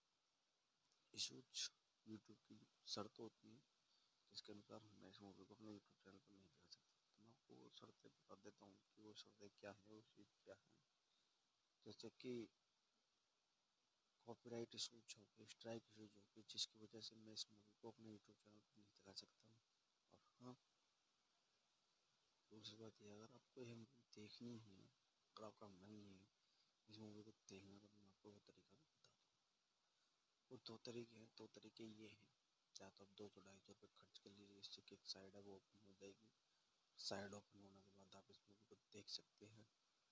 इशूज यूट्यूब की शर्त होती है जिसके अनुसार मैं इस मूवी को अपने यूट्यूब चैनल पर नहीं दिखा सकता। तो मैं आपको वो शर्तें बता देता हूँ कि वो शर्तें क्या है, वो चीज़ क्या है। जैसे कि कॉपीराइट इशूज हो गए, स्ट्राइक इशूज हो गए, जिसकी वजह से मैं इस मूवी को अपने यूट्यूब चैनल पर नहीं दिखा सकता हूँ। और हाँ दूसरी बात ये, अगर आपको ये मूवी देखनी है, अगर आपका मन नहीं है इस मूवी को देखना, तो मैं आपको वो तरीका भी बता दूँ। वो दो तरीके हैं, दो तरीके ये हैं, या तो आप दो सौ ढाई सौ रुपये खर्च कर लीजिए, इससे कि एक साइड है वो ओपन हो जाएगी। साइड ओपन होने के बाद आप इस मूवी को देख सकते हैं।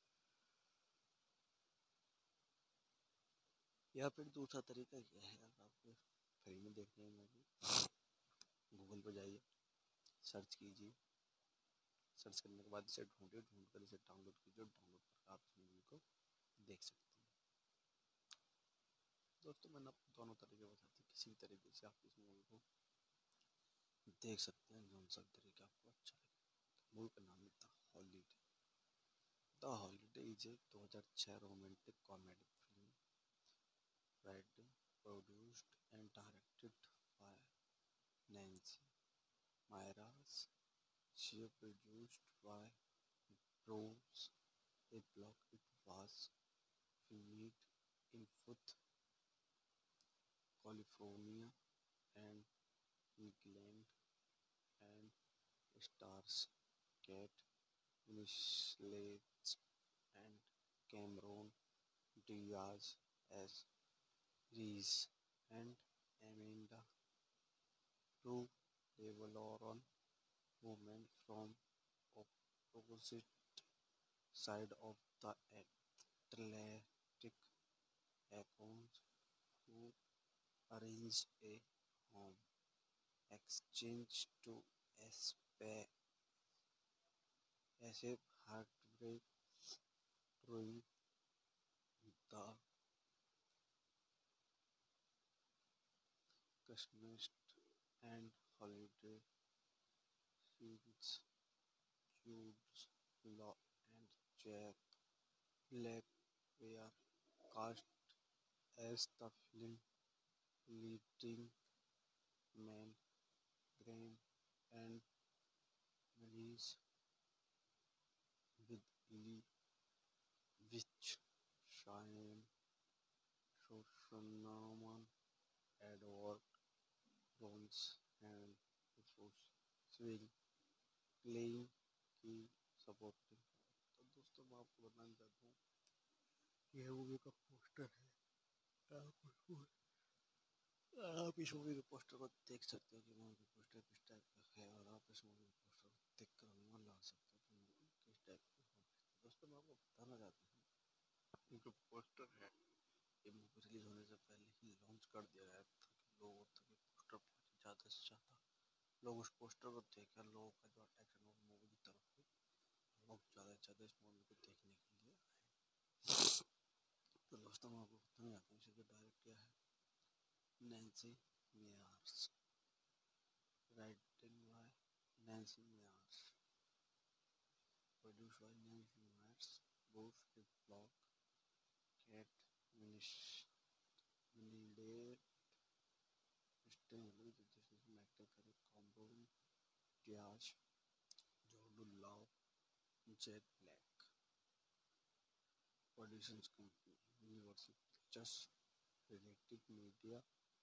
या फिर दूसरा तरीका यह है, अगर आपको फ्री में देखनी है मूवी, गूगल पर जाइए, सर्च कीजिए, सर्च करने के बाद इसे ढूंढिए, ढूंढ कर इसे डाउनलोड कीजिए, डाउनलोड करके आप इस मूवी को देख सकते हैं। दोस्तों मैंने आपको दोनों तरीके बताते हैं, किसी भी तरीके से आप इस मूवी को देख सकते हैं, जो सा तरीका आपको अच्छा लगे। मूवी का नाम है The Holiday. The Holiday is a दो हज़ार छः romantic comedy film, written, produced and directed by Nancy Myers, She produced by Rose, a blog. It was filmed in Foote, California, and England, and stars Kate Winslet and Cameron Diaz as Reese and Amanda, two Lebanon women from opposite side of the Atlantic accounts who arranged a home exchange to escape escape heartbreak during the Christmas and holiday seasons. Jude Law and Jack Black were cast as the film leading men, Graham and Maurice, with Ely which Cheyenne, Sosnaman, Edward Jones and Swing playing की supporting. तो दोस्तों मैं आपको बताना चाहता हूँ कि यह मूवी का पोस्टर है। आप उसको आप इस मूवी के पोस्टर को देख सकते हो कि मूवी का पोस्टर किस टाइप का है, और आप इस मूवी के पोस्टर को देखकर अनुमान लगा सकते हो कि मूवी किस टाइप की होगी। दोस्तों मैं आपको बताना चाहता हूँ कि जो पोस्टर है ये मूवी रिलीज होने से पहले ही लॉन्च कर दिया गया था कि लोगों तक ये पोस्टर पहुँचे ज़्यादा से ज़्यादा लोग उस पोस्टर को देखकर लोगों का जो अट्रैक्शन हो मूवी की तरफ है, लोग ज़्यादा से ज़्यादा इस मूवी को देखने के लिए आए। तो दोस्तों मैं आपको बताना चाहता हूँ इसे जो डायरेक्ट किया है Nancy Meyers, written by Nancy Meyers, produce by Nancy Meyers, बोस के ब्लॉग कैट मिनिडेट स्टेनली जिसमें एक्टर करे कॉम्बोन Diaz, Jordan Law, Jet Black. Producers company Universal Pictures, related media,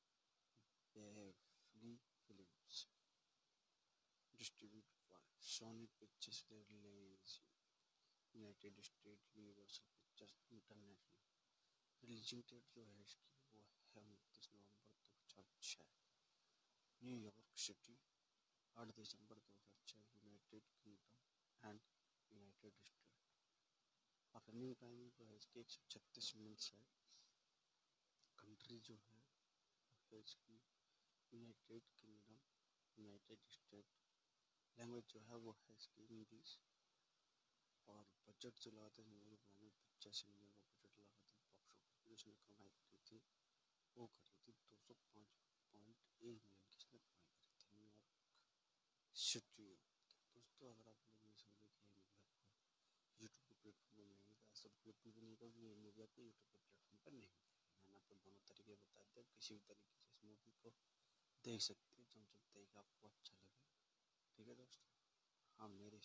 बेवली films, distributed by Sony Pictures, release United State, Universal Pictures International. Releasing date जो है इसकी वो है उनतीस नवंबर दो हज़ार छः, न्यूयॉर्क सिटी, आठ दिसंबर दो हज़ार छः, United Kingdom and United State. और रनिंग टाइम जो है इसकी एक सौ छत्तीस मिनट्स है। कंट्री जो है है इसकी United Kingdom, United State. Language जो है वो है इसकी इंग्लिश। और बजट जो लगाते हैं मूवी बनाने में पचासी मिलियन का बजट लगा था। बॉक्स ऑफिस इसने कमाई करी थी वो करी थी दो सौ पाँच पॉइंट एक मिलियन की इसने कमाई करी थी न्यूयॉर्क सिटी। दोस्तों अगर आप लोग इस मूवी की मूवी आपको यूट्यूब के प्लेटफॉर्म पर मिलेंगी तो ऐसा बिल्कुल भी नहीं होगा कि ये मूवी आपको यूट्यूब के प्लेटफॉर्म पर नहीं मिलेगी। मैंने आपको दोनों तरीके बता दिए, किसी भी तरीके से इस मूवी को देख सकते हैं जब जब देख आपको अच्छा लगे। ठीक है दोस्तों, हाँ मेरे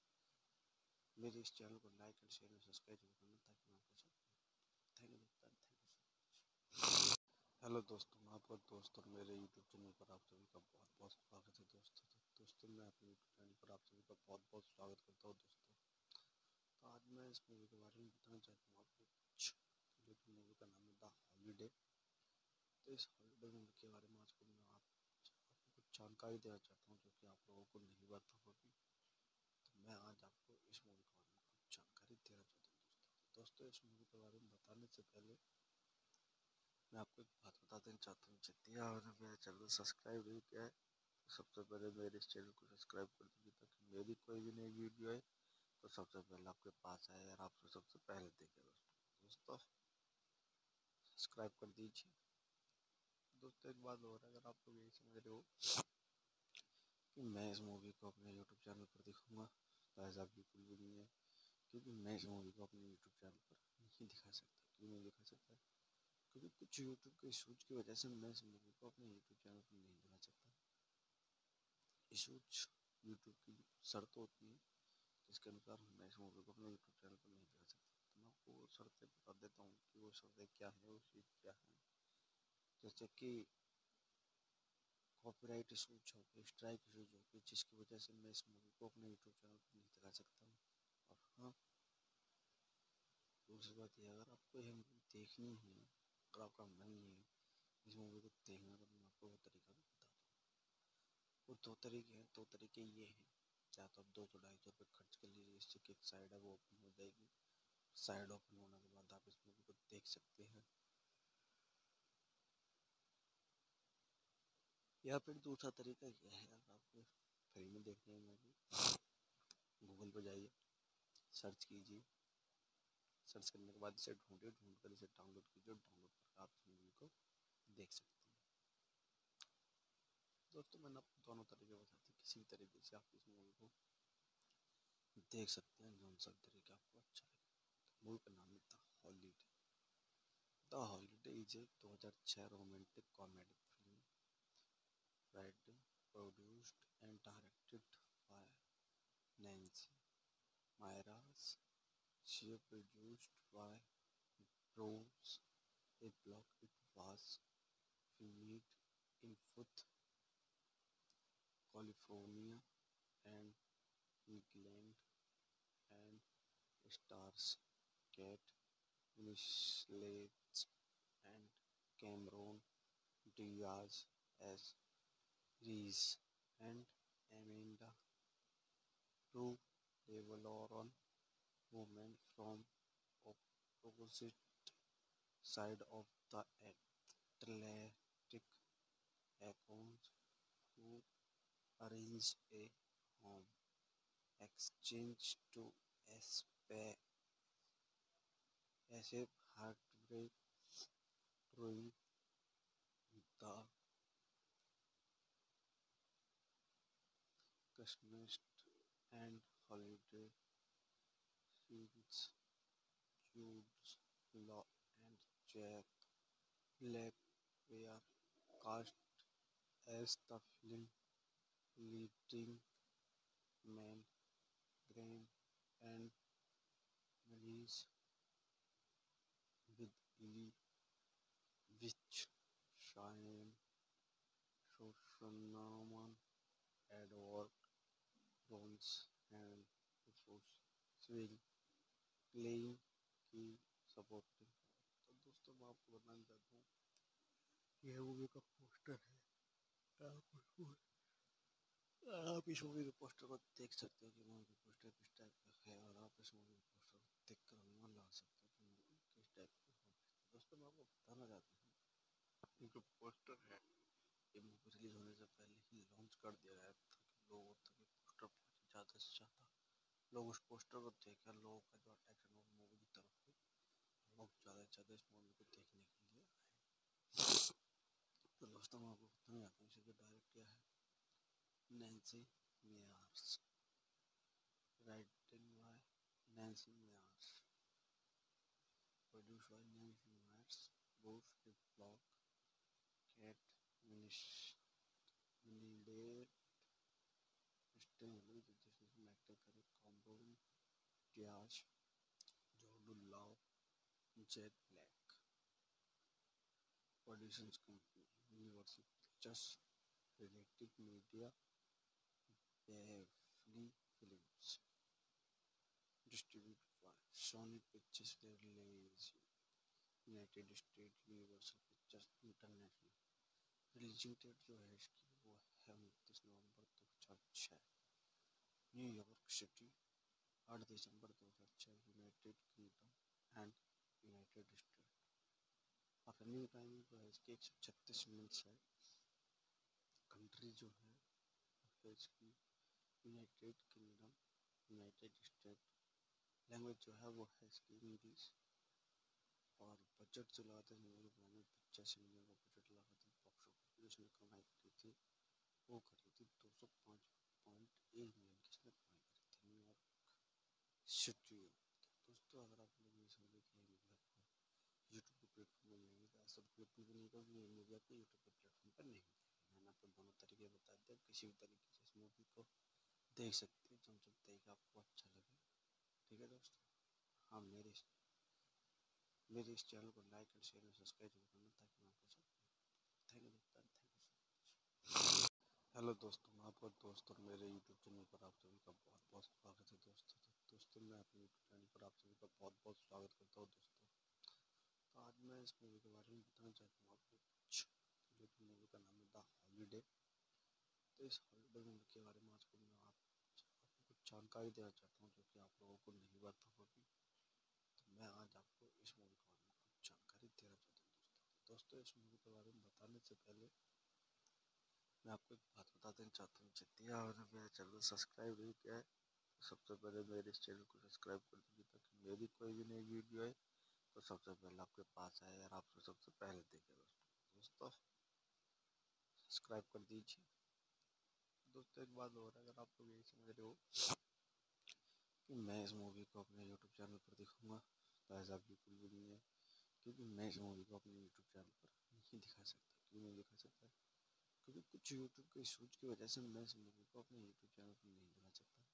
मेरे इस चैनल को लाइक एंड शेयर और सब्सक्राइब जरूर करना ताकि मैं आपके साथ। थैंक यू दोस्तों, thank you so much. Hello दोस्तों, मैं आपका दोस्त और मेरे यूट्यूब चैनल पर आप सभी का बहुत बहुत स्वागत है दोस्तों। तो दोस्तों मैं अपने यूट्यूब चैनल पर आप सभी का बहुत बहुत स्वागत करता हूँ दोस्तों। तो आज मैं इस मूवी के बारे में बताना चाहता हूँ आपको कुछ, जो कि मूवी का नाम है द हॉलीडे। तो इस हॉलीडे मूवी के बारे में आज को मैं आप आपको कुछ जानकारी देना चाहता हूँ जो कि आप लोगों को नहीं पता होगी। तो मैं आज आपको इस मूवी के बारे में कुछ जानकारी देना चाहता हूँ दोस्तों। दोस्तों इस मूवी के बारे में बताने से पहले मैं आपको एक बात बता देना चाहता हूँ, यदि आपने मेरा चैनल सब्सक्राइब नहीं किया है तो सबसे पहले मेरे इस चैनल को सब्सक्राइब कर दीजिए ताकि मेरी कोई भी नई वीडियो है तो सबसे पहले आपके पास आए और आपको सबसे पहले देखे। दोस्तों दोस्तों सब्सक्राइब कर दीजिए। दोस्तों एक बात और है, अगर आप लोग यही समझ रहे हो कि मैं इस मूवी को अपने यूट्यूब चैनल पर दिखाऊंगा तो ऐसा बिल्कुल भी नहीं है, क्योंकि मैं इस मूवी को अपने यूट्यूब चैनल पर नहीं दिखा सकता। क्यों नहीं दिखा सकता? क्योंकि कुछ यूट्यूब के इशूज की वजह से मैं इस मूवी को अपने यूट्यूब चैनल पर नहीं दिखा सकता। इशूज यूट्यूब की शर्त होती है जिसके अनुसार हम इस मूवी को अपने यूट्यूब चैनल पर नहीं दिखा सकते। तो मैं आपको वो शर्तें बता देता हूँ कि वो शर्तें क्या है, वो चीज़ क्या है। जैसे कि कॉपीराइट इशूज हो गए, स्ट्राइक इशूज हो गए, जिसकी वजह से मैं इस मूवी को अपने यूट्यूब चैनल पर नहीं दिखा सकता हूँ। और हाँ, दूसरी बात यह, अगर आपको यह मूवी देखनी है, अगर आपका मन नहीं है इस मूवी को देखना, तो मैं आपको वो तरीका भी बता दूँ। वो दो तरीके हैं, दो तरीके ये हैं, या तो आप दो सौ ढाई सौ रुपये खर्च कर लीजिए, इससे कि एक साइड है वो ओपन हो जाएगी। साइड ओपन होने के बाद आप इस मूवी को देख सकते हैं। या फिर दूसरा तरीका यह है, अगर आपको फ्री में देखनी है मूवी, गूगल पर जाइए, सर्च कीजिए, सर्च करने के बाद इसे ढूंढिए, ढूंढ कर इसे डाउनलोड कीजिए, डाउनलोड करके आप इस मूवी को देख सकते हैं। दोस्तों, मैंने आपको दोनों तरीके बताते हैं, किसी भी तरीके से आप इस मूवी को देख सकते हैं, जो सा तरीका आपको अच्छा लगे। मूवी का नाम है The Holiday. The Holiday is a दो हज़ार छह romantic comedy film written, produced and directed by Nancy Myers. She produced by Rose, a blog. It was filmed in Fourth, California and England and stars Kate Winslet and Cameron Diaz as Reese and Amanda, two Levalloran women from opposite side of the Atlantic accounts who arrange a home exchange to escape escape heartbreak during the Christmas and holiday seasons. Jude Law and Jack Black were cast as the film leading men, Graham and Maurice, with Ellie Witch, Cheyenne, Shoshanaman, Edward Jones and Rufus Sewell playing key supporting roles. तो दोस्तों, मैं आपको बताना चाहता हूँ कि यह movie का पोस्टर है। आप उसको आप इस मूवी के पोस्टर को देख सकते हो कि मूवी का पोस्टर किस टाइप का है, और आप इस मूवी के पोस्टर को देख कर अनुमान लगा सकते हो कि मूवी किस टाइप की होगी। दोस्तों, मैं आपको बताना चाहता हूँ, ये जो पोस्टर है, ये मूवी रिलीज होने से पहले ही लॉन्च कर दिया गया था कि लोगों तक ये पोस्टर पहुँचे, ज़्यादा से ज़्यादा लोग उस पोस्टर को देखकर लोगों का जो अट्रैक्शन हो मूवी की तरफ है, लोग ज़्यादा से ज़्यादा इस मूवी को देखने के लिए आए। तो दोस्तों, मैं आपको बताना चाहता हूँ, इसे जो डायरेक्ट किया है Nancy Meyers, written by Nancy Myers, produced by Nancy Myers, Bruce Whitlock, Kate Winslet, Kristen Wiig, जिसमें एक्टर करे कॉम्बोन Diaz, Jordan Law, Jet Black. Productions company Universal Pictures, related media, बेवली films, distributed by Sony Pictures, release United State, Universal Pictures International. Releasing date जो है इसकी वो है उनतीस नवंबर दो हज़ार छः, न्यूयॉर्क सिटी, आठ दिसंबर दो हज़ार छः, United Kingdom and United State. और रनिंग टाइम जो है इसकी एक सौ छत्तीस मिनट्स है। कंट्री जो है है इसकी United Kingdom, United State. Language जो है वो है इसकी इंग्लिश। और बजट जो लगा था मूवी बनाने में पचासी मिलियन का बजट लगा था। बॉक्स ऑफिस पर इसने कमाई करी थी, वो करी थी दो सौ पाँच पॉइंट एक मिलियन की इसने कमाई करी थी न्यूयॉर्क सिटी। दोस्तों, अगर आप लोग इस मूवी की मूवी आपको यूट्यूब के प्लेटफॉर्म पर मिलेंगे तो ऐसा बिल्कुल भी नहीं होगा कि ये मूवी आपको यूट्यूब के प्लेटफॉर्म पर नहीं मिलेगी। मैंने आपको दोनों तरीके बता दिए, किसी भी तरीके से इस मूवी को देख सकते हैं, जब जब देख आपको अच्छा लगे। ठीक है दोस्तों, हाँ मेरे इस मेरे इस चैनल को लाइक एंड शेयर और सब्सक्राइब जरूर करना ताकि मैं आपके साथ। थैंक यू दोस्तों, थैंक यू। हेलो दोस्तों, मैं आपका दोस्त और मेरे यूट्यूब चैनल पर आप सभी का बहुत बहुत स्वागत है दोस्तों। तो दोस्तों मैं अपने यूट्यूब चैनल पर आप सभी का बहुत बहुत स्वागत करता हूँ दोस्तों। तो आज मैं इस मूवी के बारे में बताना चाहता हूँ आपको कुछ, जो कि मूवी का नाम है द हॉलीडे। तो इस हॉलीडे मूवी के बारे में आज को मैं आप आपको कुछ जानकारी देना चाहता हूँ जो कि आप लोगों को नहीं पता होगी। तो मैं आज आपको इस मूवी के बारे में कुछ जानकारी देना चाहता हूँ दोस्तों। दोस्तों इस मूवी के बारे में बताने से पहले मैं आपको एक बात बता देना चाहता हूँ, जितनी आपने मेरा चैनल सब्सक्राइब नहीं किया है तो सबसे पहले मेरे इस चैनल को सब्सक्राइब कर दीजिए ताकि मेरी कोई भी नई वीडियो आए तो सबसे पहले आपके पास आए और आपको सबसे पहले देखे। दोस्तों दोस्तों सब्सक्राइब कर दीजिए। दोस्तों एक बात और, अगर आप लोग यही समझ रहे हो कि मैं इस मूवी को अपने यूट्यूब चैनल पर दिखाऊंगा तो ऐसा बिल्कुल भी नहीं है, क्योंकि मैं इस मूवी को अपने यूट्यूब चैनल पर नहीं दिखा सकता। क्यों नहीं दिखा सकता? क्योंकि कुछ यूट्यूब के इशूज की वजह से मैं इस मूवी को अपने यूट्यूब चैनल पर नहीं दिखा सकता।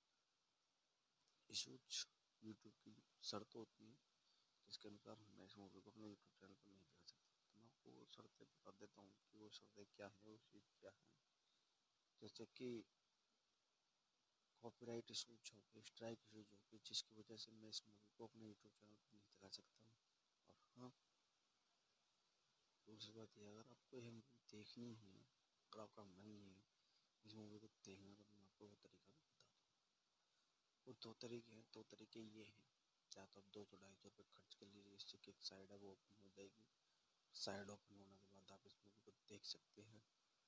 इशूज यूट्यूब की शर्त होती है जिसके अनुसार मैं इस मूवी को अपने यूट्यूब चैनल पर नहीं दिखा सकता। तो मैं आपको वो शर्तें बता देता हूँ कि वो शर्तें क्या है, वो चीज़ क्या है। जैसे कि कॉपीराइट इशूज हो गए, स्ट्राइक इशूज हो गए, जिसकी वजह से मैं इस मूवी को अपने यूट्यूब चैनल पर नहीं दिखा सकता हूँ। और हाँ, दूसरी बात ये, अगर आपको यह मूवी देखनी है, अगर आपका मन नहीं है इस मूवी को देखने का, तो मैं आपको वो तरीका भी बता दूँ। वो दो तरीके हैं, दो तरीके ये हैं। या तो आप दो सौ ढाई सौ रुपये खर्च कर लीजिए, इससे कि एक साइड है वो ओपन हो जाएगी। साइड ओपन होने के बाद आप इस मूवी को देख सकते हैं।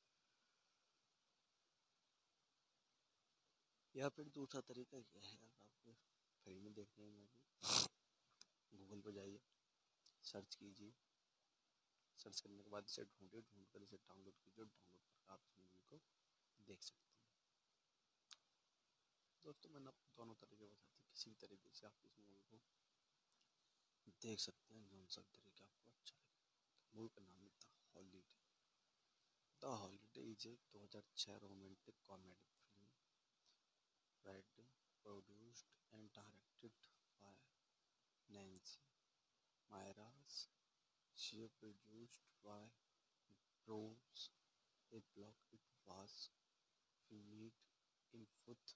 या फिर दूसरा तरीका यह है, अगर आपको फ्री में देखने में मूवी, गूगल पर जाइए, सर्च कीजिए, सर्च करने के बाद इसे ढूंढिए, ढूंढ कर इसे डाउनलोड कीजिए, डाउनलोड करके आप इस मूवी को देख सकते हैं। दोस्तों मैंने आपको दोनों तरीके बताते, किसी भी तरीके से आप इस मूवी को देख सकते हैं, जौन सा तरीका आपको अच्छा लगे। मूवी का नाम है The Holiday. The Holiday is a दो हज़ार छह romantic comedy film, written, produced and directed by Nancy Myers. She produced by Bruce a blog. It was filmed in Fourth,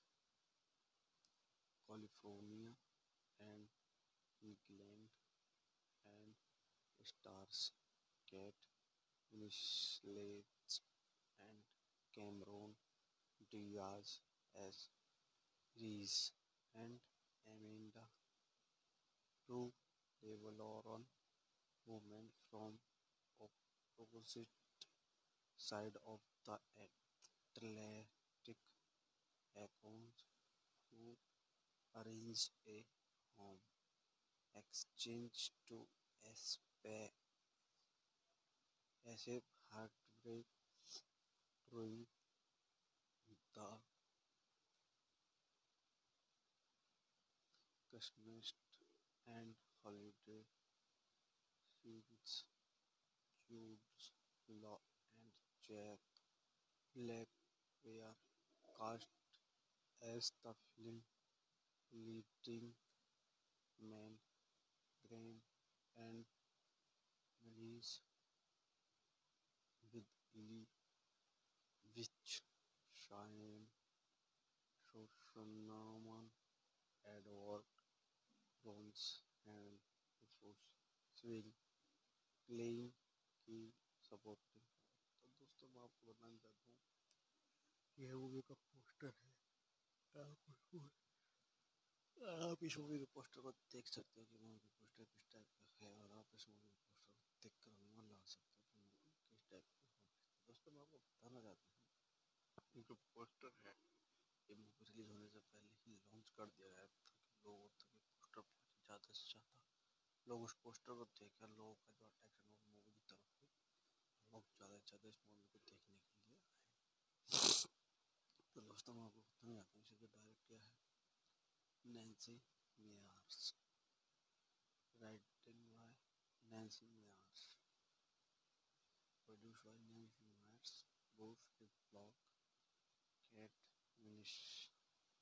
California and England and stars Kate Winslet and Cameron Diaz as Reese and Amanda, two Levalloran women from opposite side of the Atlantic accounts who arrange a home exchange to escape heartbreak during the Christmas and holiday seasons. Jude Law and Jack Black were cast as the film leading men, Graham and Maurice, with Ellie Witch, Cheyenne, Sosnaman, Edward Jones and Rufus Sewell playing key supporting। तो दोस्तों मैं आपको बताना चाहता हूँ, यह movie का poster है। आप उसको आप इस मूवी के पोस्टर को देख सकते हो कि मूवी का पोस्टर किस टाइप का है, और आप इस मूवी के पोस्टर को देख कर अनुमान लगा सकते हो कि मूवी किस टाइप की होगी। दोस्तों मैं आपको बताना चाहता हूँ, ये जो पोस्टर है ये मूवी रिलीज होने से पहले ही लॉन्च कर दिया गया ताकि लोगों तक ये पोस्टर पहुँचे, ज़्यादा से ज़्यादा लोग उस पोस्टर को देखें, लोगों का जो अट्रैक्शन हो मूवी की तरफ हो, लोग ज़्यादा से ज़्यादा इस मूवी को देखने के लिए आए। तो दोस्तों मैं आपको बताना चाहता हूँ, इसे जो डायरेक्ट किया है Nancy Meyers, written by Nancy Myers, produced by Nancy Myers, Bruce with blog, Kate Winslet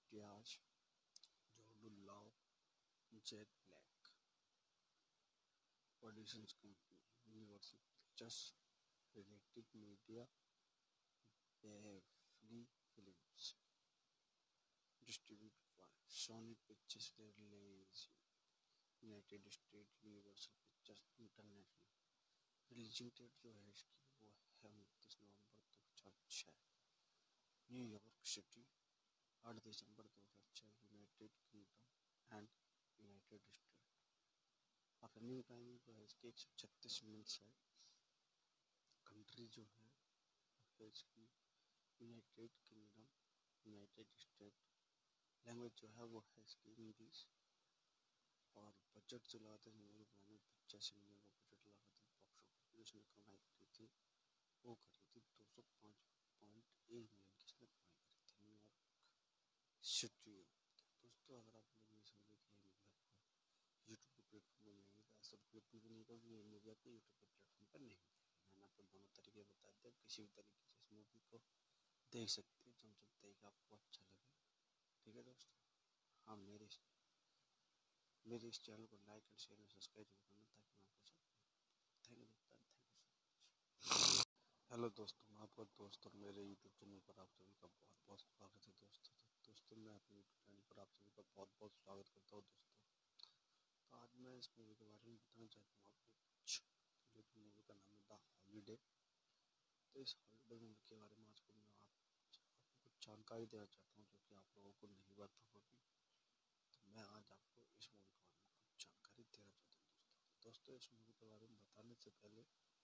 Diaz, Jude, Jet Black, Productions Company, Universal Pictures, Related Media, Beverly Films, distributed by Sony Pictures Release, United States, Universal Pictures International। Releasing date जो है इसकी वो है उनतीस नवंबर दो हज़ार छः, New York city, आठ दिसंबर दो हज़ार छः, United Kingdom and United State. और रनिंग टाइम जो है इसकी एक सौ छत्तीस मिनट्स है। कंट्री जो है वो है इसकी United Kingdom, United State. Language जो है वो है इसकी इंग्लिश। और बजट जो लगाते हैं मूवी बनाने में पचास मिलियन का बजट लगाते हैं। बॉक्स ऑफिस पर उसने कमाई करी थी, वो करी थी दो सौ पाँच पॉइंट एक मिलियन की इसने कमाई करी थी न्यूयॉर्क सिटी। दोस्तों अगर आप लोग ये समझे कि ये मूवी आपको यूट्यूब के प्लेटफॉर्म पर मिलेगी तो ऐसा बिल्कुल भी नहीं होगा। ये मूवी आपको यूट्यूब के प्लेटफॉर्म पर नहीं मिलेगी। मैंने आपको दोनों तरीके बता दिए, किसी भी तरीके से इस मूवी को देख सकते हैं, जो जो तरीका आपको अच्छा लगे। ठीक है दोस्तों, हाँ मेरे मेरे इस चैनल को लाइक एंड शेयर और सब्सक्राइब जरूर करना ताकि मैं आपको सब थैंक यू दोस्तों, thank you so much. Hello दोस्तों, मैं आपका दोस्त और मेरे यूट्यूब चैनल पर आप सभी का बहुत बहुत स्वागत है दोस्तों। तो दोस्तों मैं अपने यूट्यूब चैनल पर आप सभी का बहुत बहुत स्वागत करता हूँ दोस्तों। तो आज मैं इस मूवी के बारे में बताना चाहता हूँ आपको कुछ, जो कि मूवी का नाम है द हॉलीडे। तो इस हॉलीडे मूवी के बारे में आज को मैं आप आपको कुछ जानकारी देना चाहता हूँ जो कि आप लोगों को नहीं पता होगी। तो मैं आज आपको इस मूवी के बारे में कुछ जानकारी देना चाहता हूँ दोस्तों। दोस्तों इस मूवी के बारे में बताने से पहले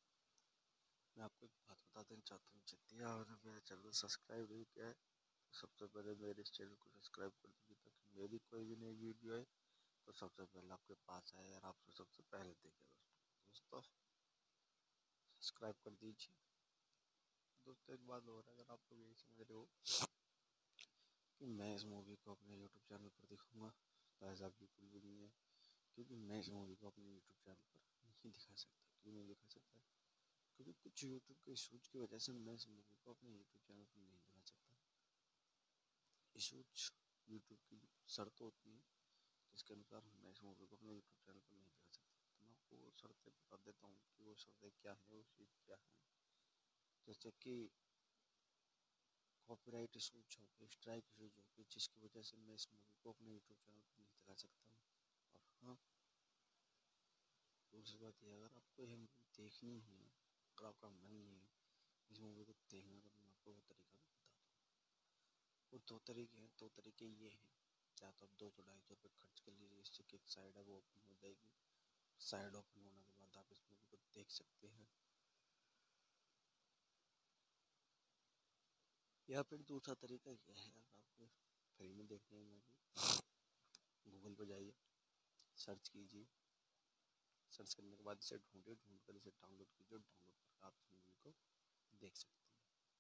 मैं आपको एक बात बता देना चाहता हूँ, जितनी आपने मेरे चैनल को सब्सक्राइब नहीं किया है तो सबसे पहले मेरे इस चैनल को सब्सक्राइब कर दीजिए ताकि मेरी कोई भी नई वीडियो है तो सबसे पहले आपके पास आए और आप सबसे पहले देखें। दोस्तों दोस्तों सब्सक्राइब कर दीजिए। दोस्तों एक बात और है, अगर आप लोग यही समझ रहे हो कि मैं इस मूवी को अपने यूट्यूब चैनल पर दिखाऊंगा तो ऐसा बिल्कुल भी नहीं है, क्योंकि मैं इस मूवी को अपने यूट्यूब चैनल पर नहीं दिखा सकता। क्यों नहीं दिखा सकता? क्योंकि कुछ यूट्यूब के इशूज की वजह से मैं इस मूवी को अपने यूट्यूब चैनल पर नहीं दिखा सकता। इशूज यूट्यूब की शर्त होती है जिसके अनुसार मैं इस मूवी को अपने यूट्यूब चैनल पर नहीं दिखा सकता। तो मैं आपको वो शर्तें बता देता हूँ कि वो शर्तें क्या है, वो चीज़ क्या है। जैसे कि कॉपीराइट इशूज हो गए, स्ट्राइक इशूज हो गए, जिसकी वजह से मैं इस मूवी को अपने यूट्यूब चैनल पर नहीं दिखा सकता हूँ। और हाँ, दूसरी बात ये, अगर आपको ये मूवी देखनी है, अगर आपका मन नहीं है इस मूवी को देखना, तो मैं आपको वो तरीका भी बता दूँ। वो दो तरीके हैं, दो तरीके ये हैं, या तो आप दो सौ ढाई सौ रुपये खर्च कर लीजिए, इससे कि एक साइड है वो ओपन हो जाएगी। साइड ओपन होने के बाद आप इस मूवी को देख सकते हैं। या फिर दूसरा तरीका यह है, अगर आपको फ्री में देखनी है मूवी, गूगल पर जाइए, सर्च कीजिए, सर्च करने के बाद इसे ढूंढिए, ढूंढ कर इसे डाउनलोड कीजिए, डाउनलोड कर आप इस मूवी को देख सकते हैं।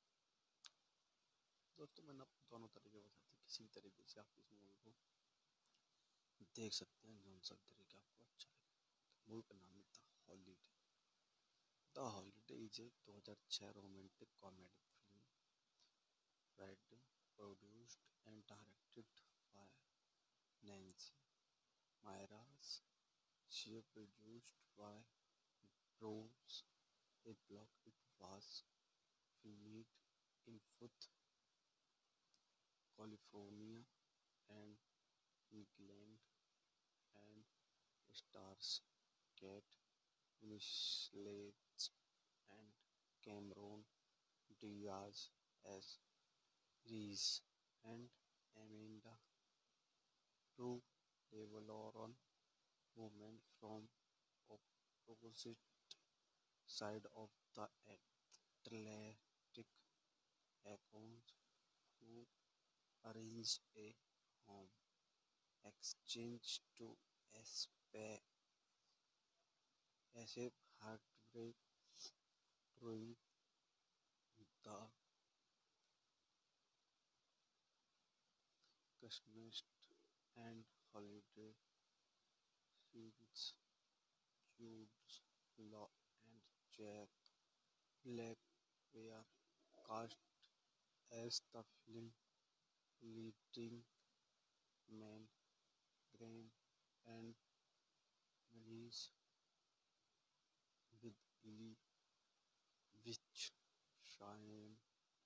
दोस्तों मैंने आपको दोनों तरीके बताते हैं, किसी भी तरीके से आप इस मूवी को देख सकते हैं, जो सा तरीका आपको अच्छा लगे। मूवी का नाम है The Holiday. The Holiday is a दो हज़ार छः romantic comedy film, written, produced and directed by Nancy Myers. She produced by Bruce a blog. It was filmed in Fourth, California and England and stars Kate Winslet and Cameron Diaz as Reese and Amanda, two Levalloran women from opposite side of the Atlantic accounts who arrange a home exchange to escape heartbreak during the Christmas and holiday seasons. Jude Law and Jack Black were cast as the film leading man, grain, and malice with ivy, which shine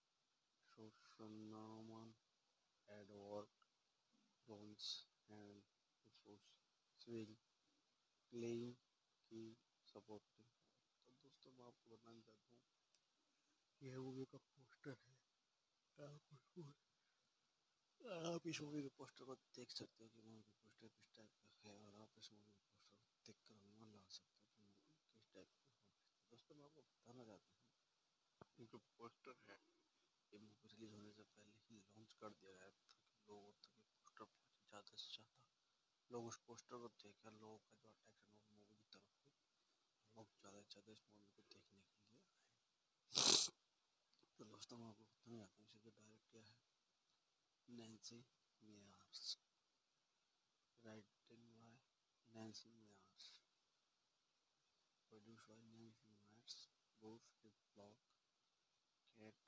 Shoshaman Edward Bones and Rufus Sewell claim की supporting. तो दोस्तों मैं आपको बताना चाहता हूँ यह movie का पोस्टर है। आप उसको आप इस मूवी के पोस्टर को देख सकते हो कि मूवी का पोस्टर किस टाइप का है और आप इस मूवी के पोस्टर को देख कर अनुमान लगा सकते हो कि मूवी किस टाइप की होगी। दोस्तों मैं आपको बताना चाहता हूँ ये जो पोस्टर है ये मूवी रिलीज होने से पहले ही लॉन्च कर दिया गया था कि लोगों तक ये पोस्टर पहुँचे ज़्यादा से ज़्यादा लोग उस पोस्टर को देखकर लोगों का जो अट्रैक्शन हो मूवी की तरफ हो लोग ज़्यादा से ज़्यादा इस मूवी को देखने के लिए आए। तो दोस्तों मैं आपको बताना चाहता हूँ इसे जो डायरेक्ट किया है Nancy Meyers, written by Nancy Myers, produced by Nancy Myers, Bruce Whitlock, Kate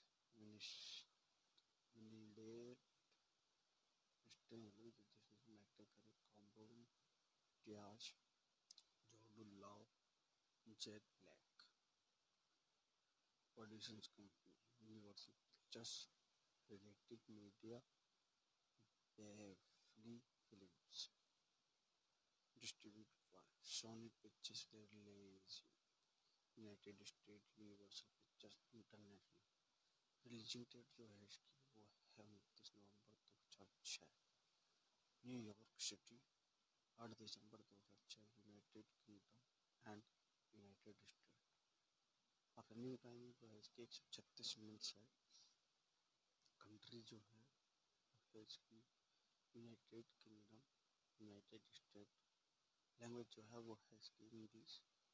Winslet, Stanley जिसमें एक्टर करे कॉम्बोन, Diaz, Jude Law, Jet Black, Productions Company, Universal Pictures, Related Media, Beverly Films, distributed by Sony Pictures Release, United State Universal Pictures International. Releasing date जो है इसकी वो है उनतीस नवंबर दो हज़ार छः, न्यूयॉर्क सिटी, आठ दिसंबर दो हज़ार छः, United Kingdom and United State. और रनिंग टाइम जो है इसकी एक सौ छत्तीस मिनट्स है। कंट्री जो है है इसकी United Kingdom, United State. Language जो है वो है इसकी इंग्लिश।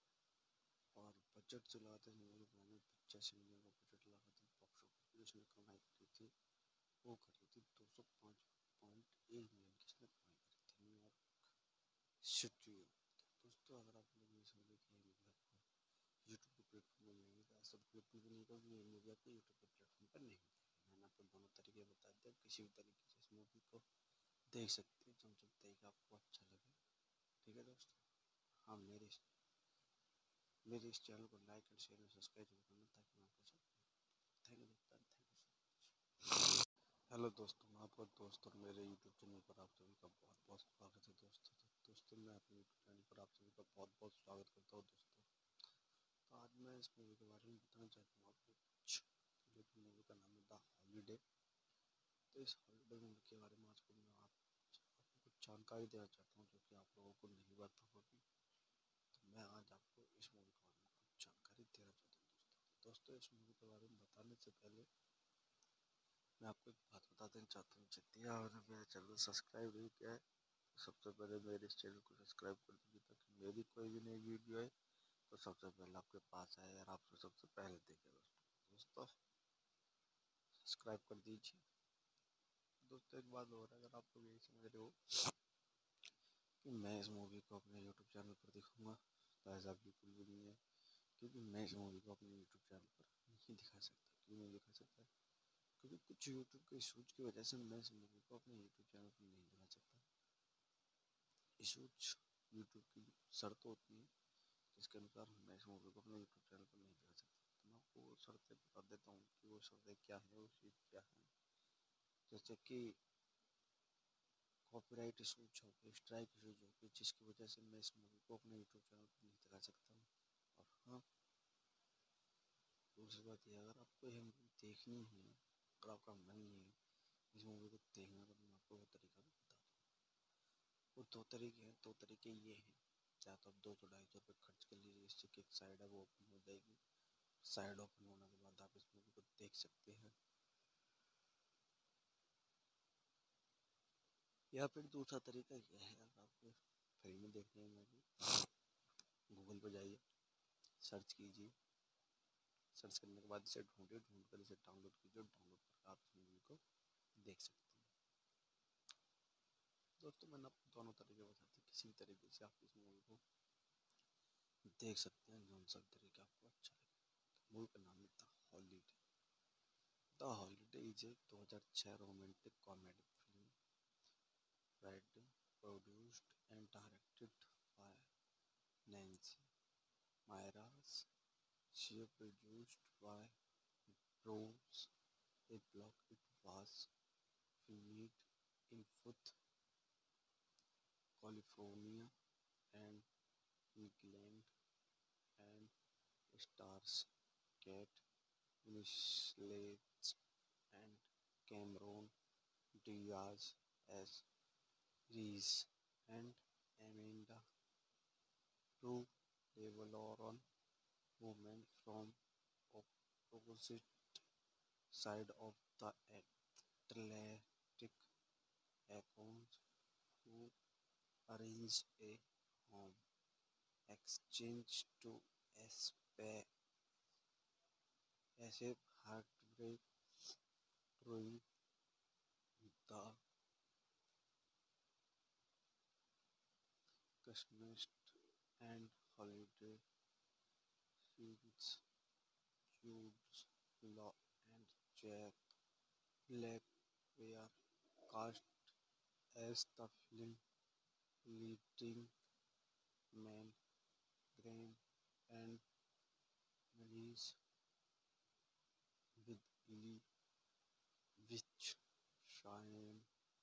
और बजट जो लगा था मूवी बनाने में पचासी मिलियन का बजट लगा था। बॉक्स ऑफिस पर इसने कमाई करी थी वो करी थी दो सौ पाँच पॉइंट एक मिलियन की इसने कमाई करी थी न्यूयॉर्क सिटी। तो दोस्तों अगर आप लोग इस मूवी की मूवी आपको यूट्यूब के प्लेटफॉर्म पर नहीं मिलता सब बिल्कुल भी नहीं क्योंकि ये मूवी आपको यूट्यूब के प्लेटफॉर्म पर नहीं मिलेगी। मैंने आपको दोनों तरीके बता दिए, किसी भी तरीके से इस मूवी को देख सकते हैं जो जब तरीका आपको अच्छा लगे। ठीक है दोस्तों, हाँ मेरे मेरे इस चैनल को लाइक एंड शेयर और सब्सक्राइब जरूर करना ताकि मैं आपको सब थैंक यू दोस्तों, thank you so much. Hello दोस्तों, मैं आपका दोस्त और मेरे यूट्यूब चैनल पर आप सभी का बहुत बहुत स्वागत है दोस्तों। तो दोस्तों मैं अपने यूट्यूब चैनल पर आप सभी का बहुत बहुत स्वागत करता हूँ दोस्तों। तो आज मैं इस मूवी के बारे में बताना चाहता हूँ आपको कुछ, जो कि मूवी का नाम है द हॉलीडे। तो इस हॉलीडे मूवी के बारे में आज को मैं आप आपको कुछ जानकारी देना चाहता हूँ जो कि आप लोगों को नहीं पता होगी। तो मैं आज आपको इस मूवी के बारे में कुछ जानकारी देना चाहता हूँ दोस्तों। दोस्तों इस मूवी के बारे में बताने से पहले मैं आपको एक बात बता देना चाहता हूँ, जितनी आपने मेरे चैनल को सब्सक्राइब नहीं किया है तो सबसे पहले मेरे इस चैनल को सब्सक्राइब कर दीजिए ताकि मेरी कोई भी नई वीडियो है तो सबसे पहले आपके पास आए और आपको सबसे पहले देखे। दोस्तों दोस्तों सब्सक्राइब कर दीजिए। दोस्तों एक बात और है, अगर आप लोग यही समझ रहे हो कि मैं इस मूवी को अपने यूट्यूब चैनल पर दिखाऊंगा तो ऐसा बिल्कुल भी नहीं है, क्योंकि मैं इस मूवी को अपने यूट्यूब चैनल पर नहीं दिखा सकता। क्यों नहीं दिखा सकता? क्योंकि कुछ यूट्यूब के इशूज की वजह से मैं इस मूवी को अपने यूट्यूब चैनल पर नहीं दिखा सकता। इशूज यूट्यूब की शर्त होती है जिसके अनुसार मैं इस मूवी को अपने यूट्यूब चैनल पर नहीं दिखा सकता। तो मैं आपको वो शर्तें बता देता हूँ कि वो शर्तें क्या है, वो चीज़ क्या है। जैसे कि कॉपीराइट इशूज हो गए, स्ट्राइक इशूज हो गए, जिसकी वजह से मैं इस मूवी को अपने यूट्यूब चैनल पर नहीं दिखा सकता हूँ। और हाँ दूसरी बात यह, अगर आपको यह मूवी देखनी है, अगर आपका मन नहीं है इस मूवी को देखना, तो मैं आपको वो तरीका भी बता दूँ। वो दो तरीके हैं, दो तरीके ये हैं, चाहे तो आप दो सौ ढाई सौ रुपये खर्च कर लीजिए, इससे कि एक साइड है वो ओपन हो जाएगी। साइड ओपन होने के बाद आप इस मूवी को देख सकते हैं। या फिर दूसरा तरीका यह है, अगर आपको फ्री में देखनी है मूवी, गूगल पर जाइए, सर्च कीजिए, सर्च करने के बाद इसे ढूंढिए, ढूंढ कर इसे डाउनलोड कीजिए, डाउनलोड करके आप इस मूवी को देख सकते हैं। दोस्तों मैंने आपको दोनों तरीके बताते हैं, किसी भी तरीके से आप इस मूवी को देख सकते हैं, जो सा तरीका आपको अच्छा लगे। मूवी का नाम है The Holiday. The Holiday is a दो हज़ार छह romantic comedy film written, produced, and directed by Nancy Myers. She produced by Rose, a blog. It was filmed in Fourth, California, and England, and stars Kate Winslet and Cameron Diaz as Reese and Amanda, two Levalloran women from opposite side of the Atlantic accounts who arrange a home exchange to escape escape heartbreak during the Christmas and holiday seasons. Jude Law and Jack Black were cast as the film leading men, Graham and Maurice, with Ellie Witch, Cheyenne,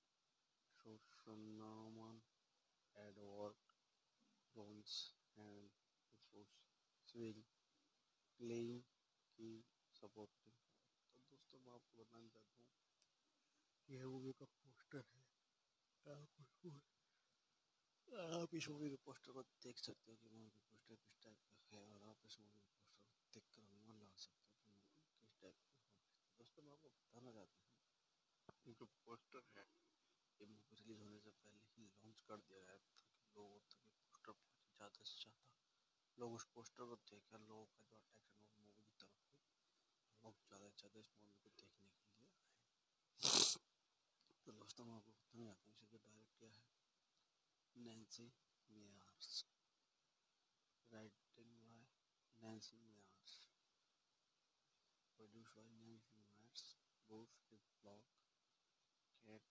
Sosnaman, Edward Jones and Rufus Sewell playing key supporting। तो दोस्तों मैं आपको बताना चाहता हूँ कि यह movie का पोस्टर है। आप उसको आप इस मूवी के पोस्टर को देख सकते हो कि मूवी का पोस्टर किस टाइप का है, और आप इस मूवी के पोस्टर को देखकर अनुमान लगा सकते हो कि मूवी किस टाइप की होगी। दोस्तों मैं आपको बताना चाहता हूँ कि जो पोस्टर है ये मूवी रिलीज होने से पहले ही लॉन्च कर दिया गया था कि लोगों तक ये पोस्टर पहुँचे ज़्यादा से ज़्यादा लोग उस पोस्टर को देखकर लोगों का जो अट्रैक्शन हो मूवी की तरफ हो, लोग ज़्यादा से ज़्यादा इस मूवी को देखने के लिए आए। तो दोस्तों मैं आपको बताना चाहता हूँ इसे जो डायरेक्ट किया है Nancy Meyers, written by Nancy Myers, produced by Nancy Myers, both with blog Kate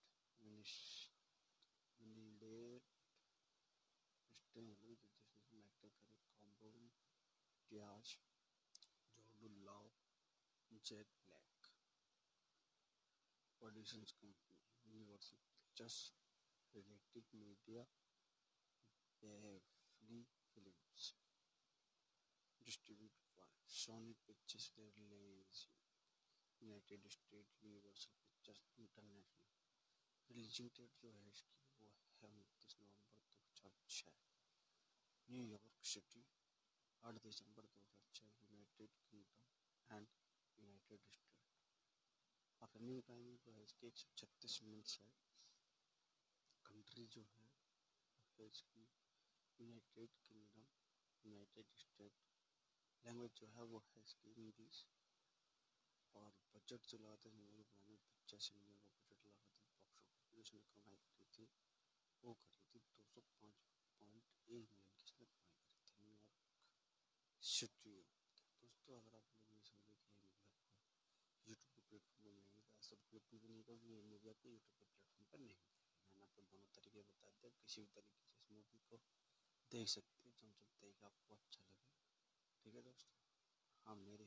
Winslet, Stanley, जिसमें एक्टर करे कॉम्बोन Diaz, Jordan Law, Jack Black. Productions company Universal Pictures, related media, बेवली films, distributed by Sony Pictures release United State, Universal Pictures International. Releasing date जो है इसकी वो है उनतीस नवंबर दो हज़ार छः, न्यूयॉर्क सिटी, आठ दिसंबर दो हज़ार छः, United Kingdom and United State. और रनिंग टाइम जो है इसकी एक सौ छत्तीस मिनट्स है। कंट्री जो है है इसकी United Kingdom, United State. Language जो है वो है इसकी इंग्लिश। और बजट जो लगा था मूवी बनाने में पचासी मिलियन का बजट लगा था। बॉक्स ऑफिस पर इसने कमाई करी थी वो करी थी दो सौ पाँच पॉइंट एक मिलियन की इसने कमाई करी थी न्यूयॉर्क सिटी। दोस्तों अगर आप लोग इस मूवी की मूवी आपको यूट्यूब के प्लेटफॉर्म पर मिलेंगी तो ऐसा बिल्कुल भी नहीं होगा कि ये मूवी आपको यूट्यूब के प्लेटफॉर्म पर नहीं मिलेगी। मैंने आपको दोनों तरीके बता दिए, किसी भी तरीके से इस मूवी को देख सकते हैं जब जब देख आपको अच्छा लगे। ठीक है दोस्तों, हाँ मेरे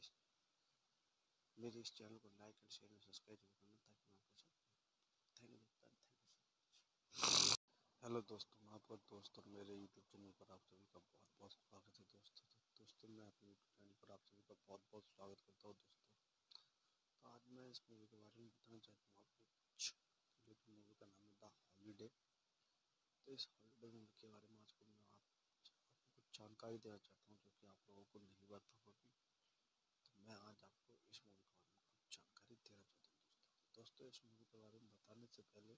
मेरे इस चैनल को लाइक एंड शेयर और सब्सक्राइब जरूर करना ताकि मैं आपके साथ। थैंक यू दोस्तों, thank you so much. Hello दोस्तों, मैं आपका दोस्त और मेरे यूट्यूब चैनल पर आप सभी का बहुत बहुत स्वागत है दोस्तों। तो दोस्तों मैं अपने यूट्यूब चैनल पर आप सभी का बहुत बहुत स्वागत करता हूँ दोस्तों। तो आज मैं इस मूवी के बारे में बताना चाहता हूँ आपको कुछ, जो कि मूवी का नाम है द हॉलीडे। तो इस हॉलीडे मूवी के बारे में आज को मैं आप आपको कुछ जानकारी देना चाहता हूँ जो कि आप लोगों को नहीं पता होगी। तो मैं आज आपको इस मूवी के बारे में कुछ जानकारी देना चाहता हूँ दोस्तों। दोस्तों इस मूवी के बारे में बताने से पहले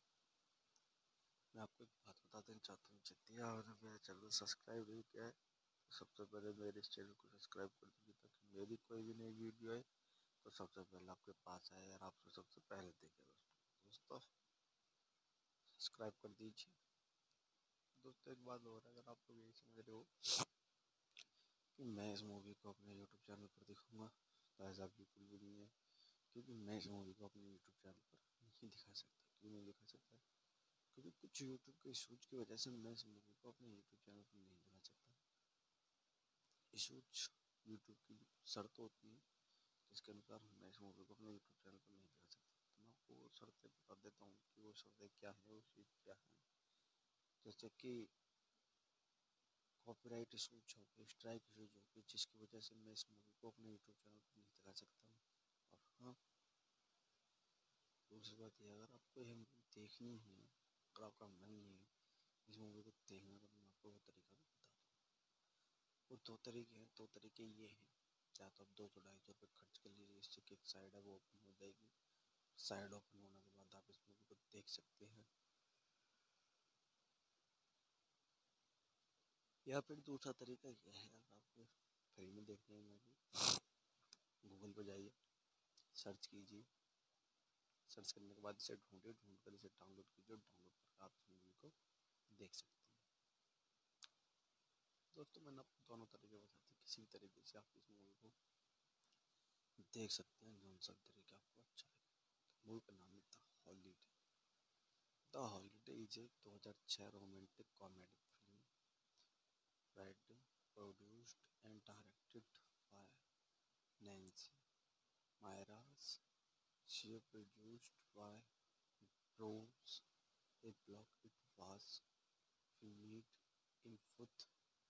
मैं आपको एक बात बता देना चाहता हूँ, जितनी आपने मेरा चैनल सब्सक्राइब नहीं किया है तो सबसे पहले मेरे इस चैनल को सब्सक्राइब कर दीजिए ताकि मेरी कोई भी नई वीडियो आए तो सबसे पहले आपके पास आए और आपको सबसे पहले देखे। दोस्तों दोस्तों सब्सक्राइब कर दीजिए। दोस्तों एक बात और है, अगर आप लोग यही समझ रहे हो कि मैं इस मूवी को अपने यूट्यूब चैनल पर दिखाऊंगा तो ऐसा बिल्कुल भी नहीं है, क्योंकि मैं इस मूवी को अपने यूट्यूब चैनल पर नहीं दिखा सकता। क्यों नहीं दिखा सकता? क्योंकि कुछ यूट्यूब के इशूज की वजह से मैं इस मूवी को अपने यूट्यूब चैनल पर नहीं दिखा सकता। इशूज यूट्यूब की शर्त होती है जिसके अनुसार मैं इस मूवी को अपने यूट्यूब चैनल पर नहीं दिखा सकता। तो मैं आपको वो शर्तें बता देता हूँ कि वो शर्तें क्या है, वो चीज़ क्या है। जैसे कि कॉपीराइट इशूज हो गए, स्ट्राइक इशूज हो गए, जिसकी वजह से मैं इस मूवी को अपने यूट्यूब चैनल पर नहीं दिखा सकता हूँ। और हाँ, दूसरी बात यह, अगर आपको यह मूवी देखनी है, अगर आपका मन नहीं है इस मूवी को देखना, तो मैं आपको वो तरीका भी बता दूँ। वो दो तरीके हैं, दो तरीके ये हैं, या तो आप दो सौ ढाई सौ रुपये खर्च कर लीजिए, इससे कि एक साइड है वो ओपन हो जाएगी। साइड ओपन होने के बाद आप इस मूवी को देख सकते हैं। या फिर दूसरा तरीका यह है, अगर आपको फ्री में देखनी है मूवी, गूगल पर जाइए, सर्च कीजिए, सर्च करने के बाद इसे ढूंढिए, ढूंढ कर इसे डाउनलोड कीजिए, डाउनलोड करके आप इस मूवी को देख सकते हैं। दोस्तों, मैंने आपको दोनों तरीके बताते हैं, किसी भी तरीके से आप इस मूवी को देख सकते हैं, जो सा तरीका आपको अच्छा लगे। मूवी का नाम है The Holiday. The Holiday is a दो हज़ार छह romantic comedy film, written, produced and directed by Nancy Myers. She produced by Rose, a blog. It was filmed in Fourth,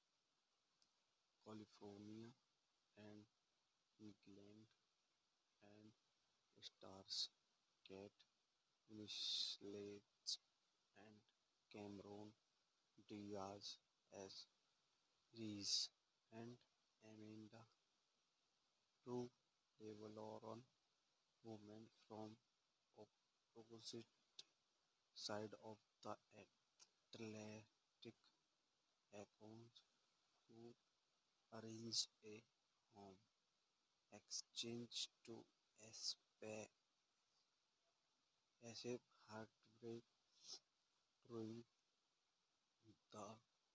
California and England, and stars Kate Winslet and Cameron Diaz as Reese and Amanda, two Levalloran women from opposite side of the Atlantic, accounts who arrange a home exchange to escape escape heartbreak during the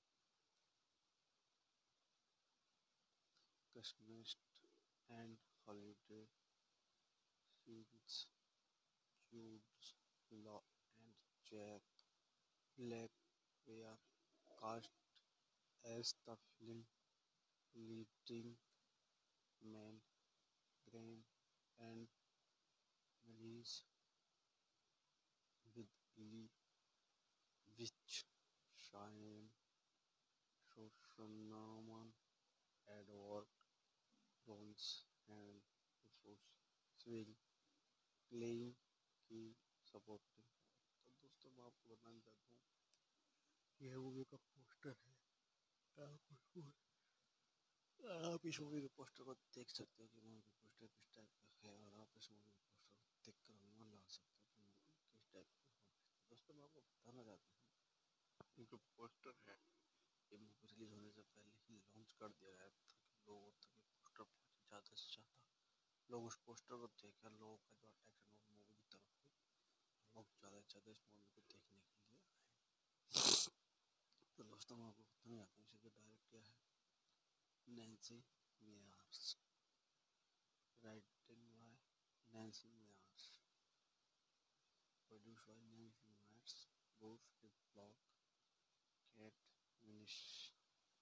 Christmas and holiday seasons. Jude Law and Jack Black were cast as the film leading men, Graham and Maurice, with Ellie Witch, Cheyenne, Shoshanaman, Edward Jones and Rufus Sewell playing key supporting role। तो दोस्तों, मैं आपको बताना चाहता हूँ कि यह movie का पोस्टर है। आप उसको आप इस मूवी के पोस्टर को देख सकते हो कि मूवी का पोस्टर किस टाइप का है, और आप इस मूवी के पोस्टर को देख कर अनुमान लगा सकते हो कि मूवी किस टाइप की होगी। दोस्तों, मैं आपको बताना चाहता हूँ, ये जो पोस्टर है, ये मूवी रिलीज होने से पहले ही लॉन्च कर दिया गया था कि लोगों तक ये पोस्टर पहुँचे, ज़्यादा से ज़्यादा लोग उस पोस्टर को देखकर लोगों का जो अट्रैक्शन हो मूवी की तरफ है, लोग ज़्यादा से ज़्यादा इस मूवी को देखने के लिए आए। तो दोस्तों, मैं आपको बताना चाहता हूँ, इसे जो डायरेक्ट किया है Nancy Meyers, written by Nancy Myers, produced by Nancy Myers, Bruce Block, Kate Winslet,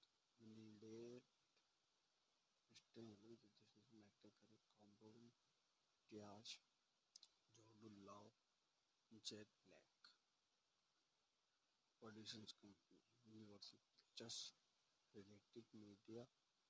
Kristen Wiig, जिसमें एक्टर करे कॉम्बोन Diaz, Jordan Law, Jet Black. Productions company Universal Pictures, related media,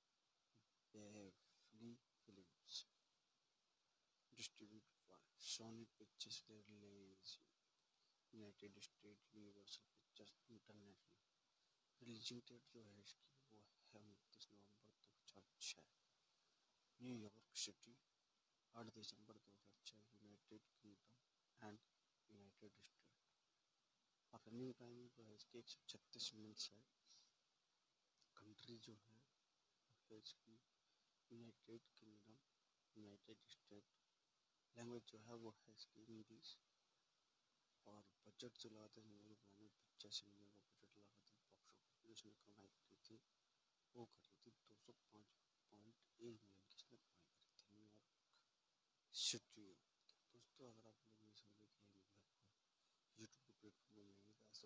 बेवली films. Distributed by Sony Pictures Release, United State, Universal Pictures International. Releasing date जो है इसकी वो है उनतीस नवंबर दो हज़ार छः, न्यूयॉर्क सिटी, आठ दिसंबर दो हज़ार छः, United Kingdom and United State. और रनिंग टाइम जो है इसकी एक सौ छत्तीस मिनट्स है। कंट्री जो है वो है इसकी United Kingdom, United State. Language जो है वो है इसकी इंग्लिश। और बजट जो लगा था मूवी बनाने में पचासी मिलियन का बजट लगा था। बॉक्स ऑफिस पर इसने कमाई करी थी, वो करी थी दो सौ पाँच पॉइंट एक मिलियन की इसने कमाई करी थी न्यूयॉर्क सिटी। दोस्तों, अगर आप लोग इस मूवी की यूट्यूब के प्लेटफॉर्म पर मिलेंगे तो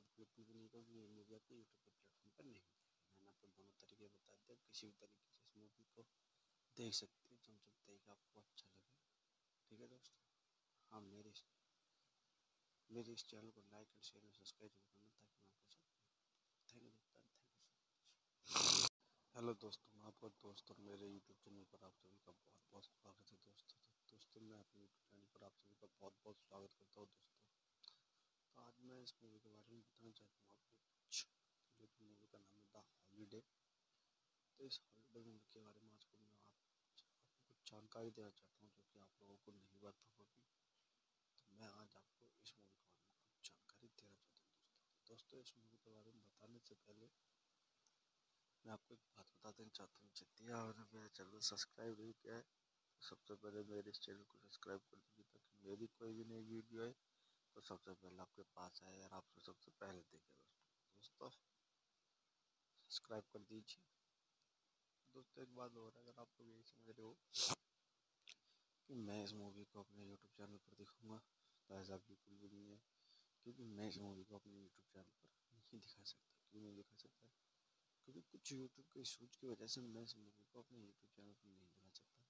ये मूवी आपको यूट्यूब के प्लेटफॉर्म पर नहीं मिलेगी। मैंने आपको दोनों तरीके बता दिए, किसी भी तरीके से इस मूवी को देख सकते हैं, जब जब देख आपको अच्छा लगे। ठीक है दोस्तों, हाँ मेरे इस मेरे इस चैनल को लाइक एंड शेयर और सब्सक्राइब जरूर करना, ताकि मैं आपके साथ थैंक यू दोस्तों, thank you so much. Hello दोस्तों, मैं आपका दोस्त और मेरे यूट्यूब चैनल पर आप सभी का बहुत बहुत स्वागत है दोस्तों। तो दोस्तों मैं अपने यूट्यूब चैनल पर आप सभी का बहुत बहुत स्वागत करता हूँ दोस्तों। तो आज मैं इस मूवी के बारे में बताना चाहता हूँ आपको कुछ, जो कि मूवी का नाम है द हॉलीडे। तो इस हॉलीडे मूवी के बारे में आज को मैं आप आपको कुछ जानकारी देना चाहता हूँ, जो कि आप लोगों को नहीं पता होगी। तो मैं आज आपको इस मूवी के बारे में कुछ जानकारी देना चाहता हूँ दोस्तों। दोस्तों इस मूवी के बारे में बताने से पहले मैं आपको एक बात बता देना चाहता हूँ, जितनी आपने मेरा चैनल सब्सक्राइब नहीं किया है तो सबसे पहले मेरे इस चैनल को सब्सक्राइब कर दीजिए, ताकि मेरी कोई भी नई वीडियो है तो सबसे पहले आपके पास आए और आपको सबसे पहले देखे दोस्तों। दोस्तों सब्सक्राइब कर दीजिए। दोस्तों एक बात और, अगर आप लोग यही समझ रहे हो कि मैं इस मूवी को अपने यूट्यूब चैनल पर दिखाऊंगा, तो ऐसा बिल्कुल भी नहीं है, क्योंकि मैं इस मूवी को अपने यूट्यूब चैनल पर नहीं दिखा सकता। क्यों नहीं दिखा सकता? क्योंकि कुछ यूट्यूब के इशूज की वजह से मैं इस मूवी को अपने यूट्यूब चैनल पर नहीं दिखा सकता।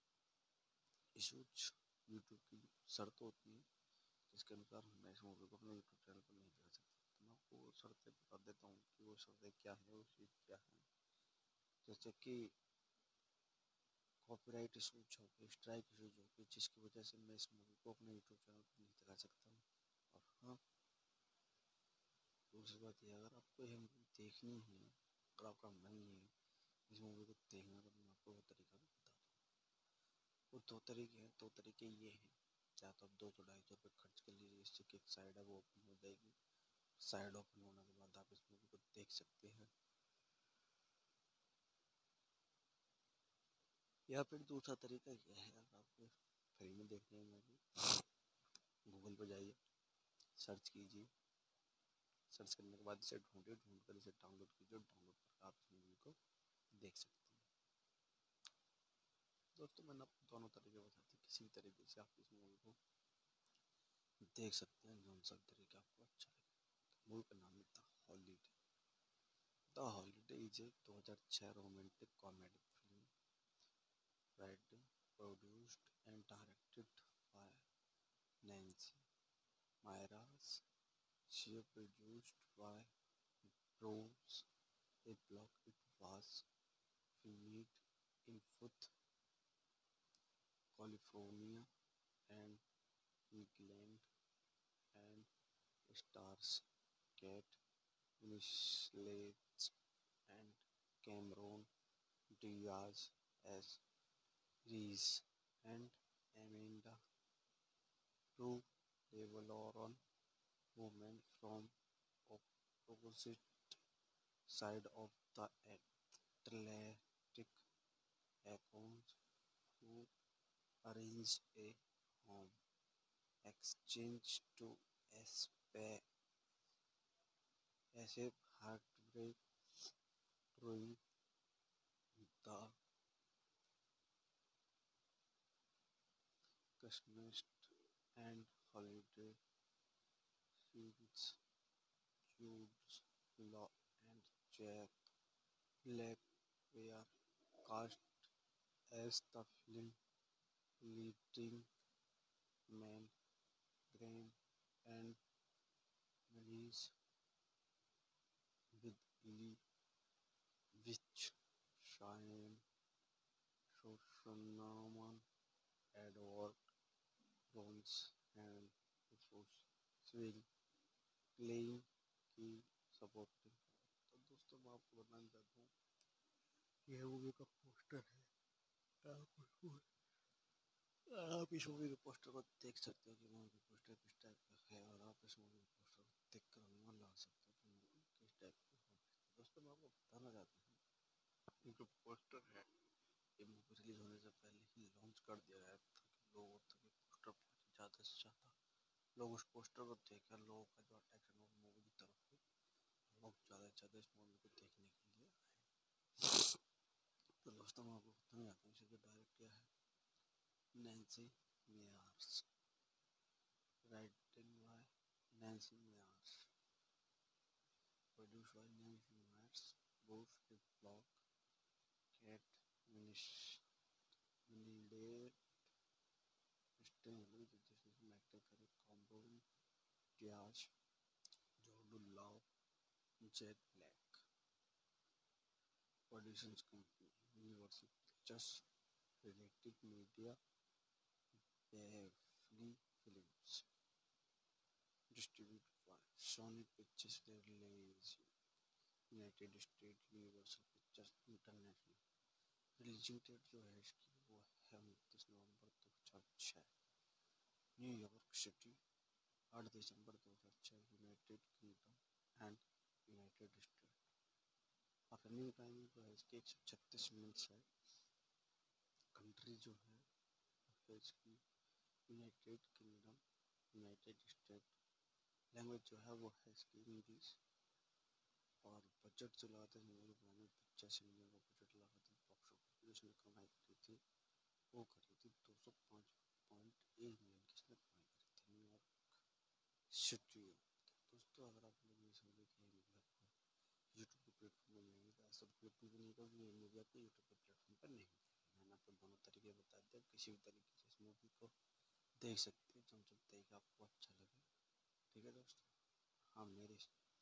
इशूज यूट्यूब की शर्त होती है, जिसके अनुसार मैं इस मूवी को अपने यूट्यूब चैनल पर नहीं दिखा सकता। तो मैं आपको वो शर्तें बता देता हूँ कि वो शर्तें क्या है, वो चीज़ क्या है। जैसे कि कॉपीराइट इशूज हो गए, स्ट्राइक इशूज हो गए, जिसकी वजह से मैं इस मूवी को अपने यूट्यूब चैनल पर नहीं दिखा सकता हूँ। और हाँ, दूसरी बात ये, अगर आपको यह मूवी देखनी है, अगर आपका मन नहीं है इस मूवी को देखना, तो मैं आपको वो तरीका भी बता दूँ। वो दो तरीके हैं, दो तरीके ये हैं, या तो आप दो सौ ढाई सौ रुपये खर्च कर लीजिए, इससे कि एक साइड है वो ओपन हो जाएगी। साइड ओपन होने के बाद आप इस मूवी को देख सकते हैं, या फिर दूसरा तरीका यह है, अगर आपको फ्री में देखनी है मूवी, गूगल पर जाइए, सर्च कीजिए, सर्च करने के बाद इसे ढूंढिए, ढूंढ कर इसे डाउनलोड कीजिए, डाउनलोड करके आप इस मूवी को देख सकते हैं। दोस्तों मैंने आपको दोनों तरीके बताते, किसी भी तरीके से आप इस मूवी को देख सकते हैं, जो सा तरीका आपको अच्छा लगे। मूवी का नाम है The Holiday. The Holiday is a दो हज़ार छह romantic comedy film, written, produced and directed by Nancy Myers. She produced by Bruce a blog. It was filmed in Fourth, California and England, and stars Kate Winslet and Cameron Diaz as Reese and Amanda, two Lebanon women from opposite side of the Atlantic, accounts who arrange a home exchange to escape heartbreak during the Christmas and holiday seasons. Jude Law and Jack Black were cast as the film leading men, Graham and Maurice, with Lee Witch, Cheyenne, Shoshaman, Edward Jones and Rufus Sewell playing key supporting। तो दोस्तों मैं आपको बताना चाहता हूँ, यह movie का poster है, आप उसको आप इस मूवी के पोस्टर को देख सकते हो कि मूवी का पोस्टर किस टाइप का है, और आप इस मूवी के पोस्टर को देख कर अनुमान लगा सकते हो कि मूवी किस टाइप की होगी। दोस्तों मैं आपको बताना चाहता हूँ, ये जो पोस्टर है ये मूवी रिलीज होने से पहले ही लॉन्च कर दिया गया, ताकि लोगों तक ये पोस्टर पहुँचे, ज़्यादा से ज़्यादा लोग उस पोस्टर को देखें, लोगों का जो अट्रैक्शन हो मूवी की तरफ हो, लोग ज़्यादा से ज़्यादा इस मूवी को देखने के लिए आए। तो दोस्तों मैं आपको बताना चाहता हूँ, इसे जो डायरेक्ट किया है Nancy Meyers, writing by Nancy Meyers, by newsletters, books, a blog, cat, minish, mini stay with the business matter करे compound Diaz, Jude Law, Jet Black, Productions Company, Universal Pictures, Related Media, Beverly Films, distributed by Sony Pictures Release, United States, Universal Pictures International. Releasing date जो है इसकी वो है उनतीस नवंबर दो हज़ार छः, न्यूयॉर्क सिटी, आठ दिसंबर दो हज़ार छः, United Kingdom and United State. और रनिंग टाइम जो है इसकी एक सौ छत्तीस मिनट्स है। कंट्री जो है वो है इसकी United Kingdom, United State. Language जो है वो है इसकी इंग्लिश। और बजट जो लगाते हैं मूवी बनाने में पचास मिलियन का बजट लगाते हैं। बॉक्स ऑफिस पर उसने कमाई करी थी वो करी थी दो सौ पाँच पॉइंट एक मिलियन की इसने कमाई करी थी न्यूयॉर्क सिटी। दोस्तों अगर आप लोग इस मूवी की मूवी आपको यूट्यूब के प्लेटफॉर्म पर मिलेंगी तो ऐसा बिल्कुल भी नहीं होगा कि ये मूवी आपको यूट्यूब के प्लेटफॉर्म पर नहीं मिलेगी। मैंने आपको दोनों तरीके बता दिए, किसी भी तरीके से इस मूवी को देख सकते हैं जब जब तरीका आपको अच्छा लगे। ठीक है दोस्तों, हाँ मेरे